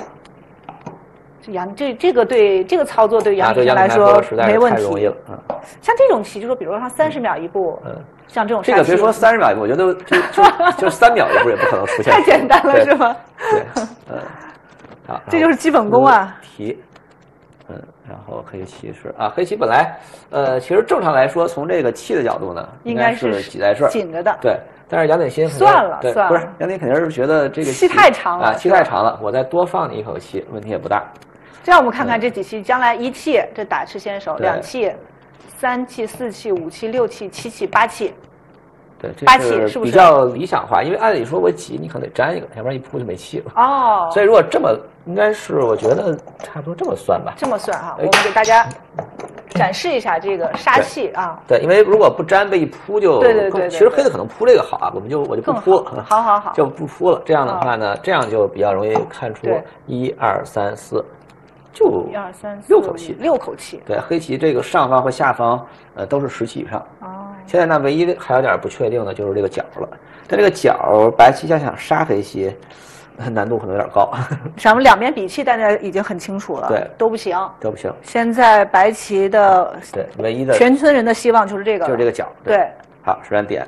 这个对这个操作对杨明来说没问题， 太容易了。 像这种棋，就说比如说像30秒一步，像这种这个别说30秒一步，我觉得就3秒一步也不可能出现。 太简单了是吗？ 对，好， 这就是基本功啊。 提，然后黑棋是啊，黑棋本来其实正常来说，从这个气的角度呢，应该是挤在这儿， 紧着的。 对，但是杨鼎新算了， 不是杨鼎肯定是觉得这个气太长了啊，气太长了，我再多放你1口气，问题也不大。 这样我们看看这几期，将来1气这打吃先手，2气、3气、4气、5气、6气、7气、8气。 对， 8气是不是比较理想化？因为按理说我挤你可能得粘一个，要不然一扑就没气了。 哦。 所以如果这么，应该是我觉得差不多这么算吧。 这么算哈，我们给大家展示一下这个杀气啊。 对，因为如果不粘被一扑就对， 其实黑的可能扑这个好啊，我就不扑了。 好， 就不扑了。这样的话呢，这样就比较容易看出1、2、3、4。就 1、2、3、4、 6口气 ，6口气。 对，黑棋这个上方和下方，都是10气以上。 哦。 现在呢，唯一还有点不确定的就是这个角了。但这个角，白棋想杀黑棋，难度可能有点高。 咱们两边比气，大家已经很清楚了。 对， 都不行。 都不行。 现在白棋的对唯一的全村人的希望就是这个， 就是这个角。 对。 好，实战点。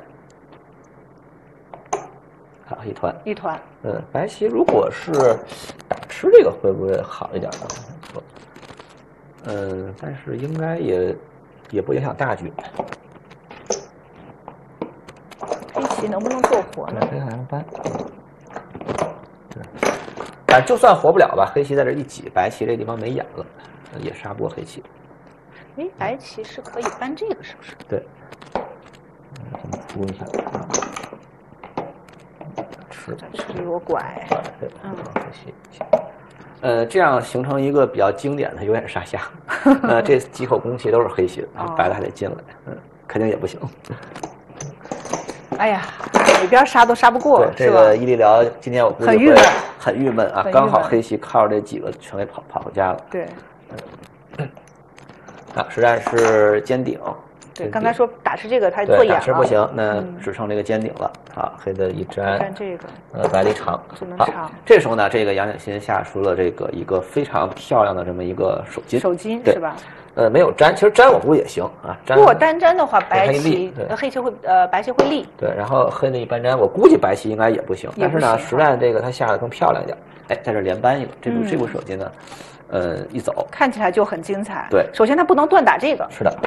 好，一团。白棋如果是打吃这个会不会好一点呢？但是应该也不影响大局。 黑棋能不能做活呢？ 黑还能搬。对，就算活不了吧，黑棋在这一挤，白棋这地方没眼了，也杀不过黑棋。 哎，白棋是可以搬这个，是不是？ 对。这么扑一下。 吃一个拐。 可惜。这样形成一个比较经典的有眼杀下。这几口攻气都是黑棋的，白的还得进来，肯定也不行。 哎呀，哪边杀都杀不过， 对，这个伊利辽今天我估计会很郁闷啊，刚好黑棋靠着这几个全给跑回家了。 对。 实战是尖顶。 对，刚才说打吃这个他做眼了， 打吃不行，那只剩这个尖顶了。好，黑的一粘， 粘这个， 白的一长， 只能长。 这时候呢，这个杨景新下出了一个非常漂亮的这么一个手筋， 是吧？ 没有粘，其实粘我估计也行啊。 如果单粘的话，白棋黑棋会白棋会立。 对，然后黑的一搬粘，我估计白棋应该也不行。但是呢，实战这个他下的更漂亮一点。哎，在这连扳一个，这步手筋呢，一走看起来就很精彩。 对， 首先他不能断打这个。 是的。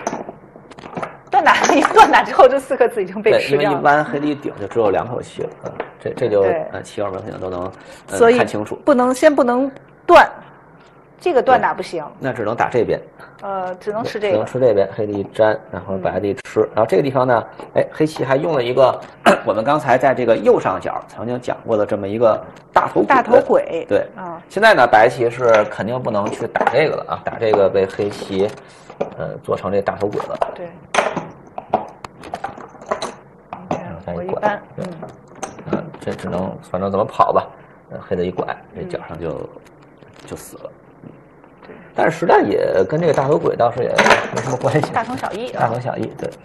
断打之后，这4个子已经被吃掉了。 因为一弯黑的一顶就只有2口气了，这就棋友们肯定都能看清楚。 先不能断，这个断打不行。 那只能打这边。 只能吃这个。 只能吃这边，黑的一粘，然后白的一吃。然后这个地方呢，黑棋还用了一个我们刚才在这个右上角曾经讲过的这么一个大头鬼。对。现在呢，白棋是肯定不能去打这个了啊，打这个被黑棋做成这大头鬼了。 对。 我一拐，这只能反正怎么跑吧，黑的一拐，这角上就死了。 对， 但是实战也跟这个大头鬼倒是也没什么关系， 大同小异。 大同小异，对。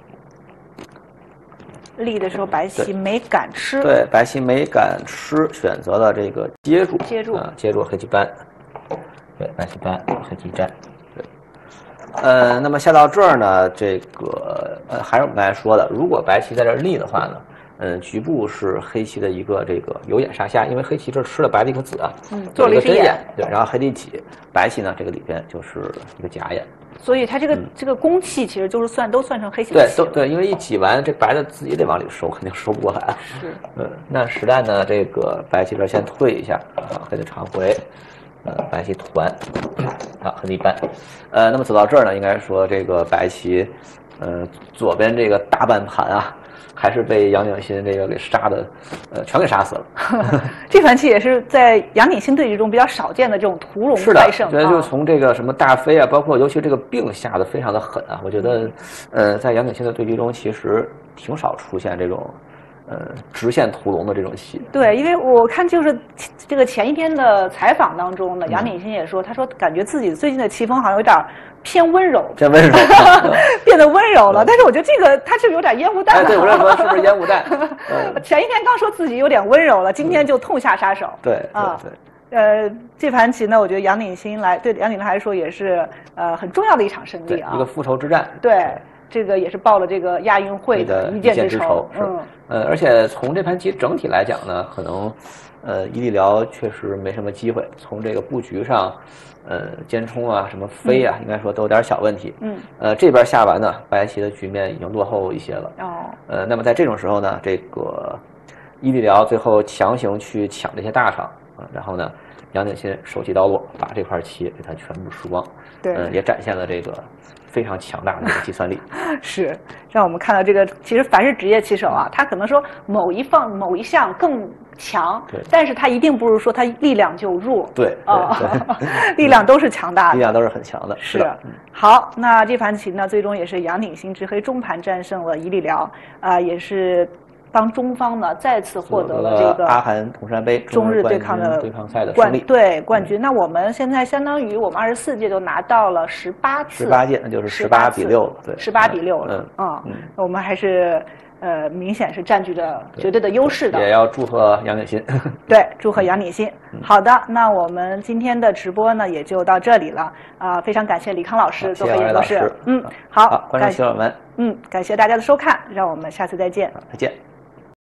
立的时候白棋没敢吃， 对，白棋没敢吃，选择了这个接住，接住黑棋搬，对，白棋搬，黑棋粘，对。那么下到这儿呢，这个还是我们刚才说的，如果白棋在这儿立的话呢，局部是黑棋的一个这个有眼杀下，因为黑棋这吃了白的一颗子啊， 做了一个针眼，对，然后黑的一挤，白棋呢这个里边就是一个假眼， 所以它这个攻气其实就是都算成黑棋的气。 对，因为一挤完这白的自己得往里收，肯定收不过来。 是， 那实战呢，这个白棋这先退一下，黑的长回。白棋团，好，黑的一扳。那么走到这儿呢，应该说这个白棋，左边这个大半盘啊，还是被杨景新这个给杀的，全给杀死了。 这盘棋也是在杨景新对局中比较少见的这种屠龙快胜。 是的，就从这个什么大飞啊，包括尤其这个病下的非常的狠啊，我觉得，在杨景新的对局中，其实挺少出现这种。直线屠龙的这种戏。对， 因为我看就是这个前一天的采访当中呢，杨景新也说，他说感觉自己最近的棋风好像有点偏温柔， 偏温柔， 变得温柔了。但是我觉得这个他是有点烟雾弹了。 对，我在说是不是烟雾弹？ 前一天刚说自己有点温柔了，今天就痛下杀手。 对。 这盘棋呢，我觉得杨景新对杨景新来说也是很重要的一场胜利啊， 一个复仇之战。 对。这个也是报了这个亚运会的一箭之仇。 而且从这盘棋整体来讲呢，可能伊利辽确实没什么机会。从这个布局上，尖冲啊，什么飞啊，应该说都有点小问题。这边下完呢，白棋的局面已经落后一些了。那么在这种时候呢，这个伊利辽最后强行去抢这些大场然后呢， 杨鼎新手起刀落，把这块棋给它全部输光。 对， 也展现了这个非常强大的这个计算力。 是，让我们看到这个，其实凡是职业棋手啊，他可能说某一项更强，但是他一定不是说他力量就弱。 对， 力量都是强大的， 力量都是很强的。 是。好，那这盘棋呢，最终也是杨鼎新执黑中盘战胜了伊利辽，也是帮中方呢再次获得了这个阿含铜山杯中日对抗赛的胜利。 冠军。那我们现在相当于我们24届就拿到了18次 ，18届那就是18比6了，对 ，18比6了。我们还是明显是占据着绝对的优势的。 也要祝贺杨鼎新。 对，祝贺杨鼎新。好的，那我们今天的直播呢也就到这里了非常感谢李康老师做客演播室。 好，观众朋友们， 感谢大家的收看，让我们下次再见。 再见。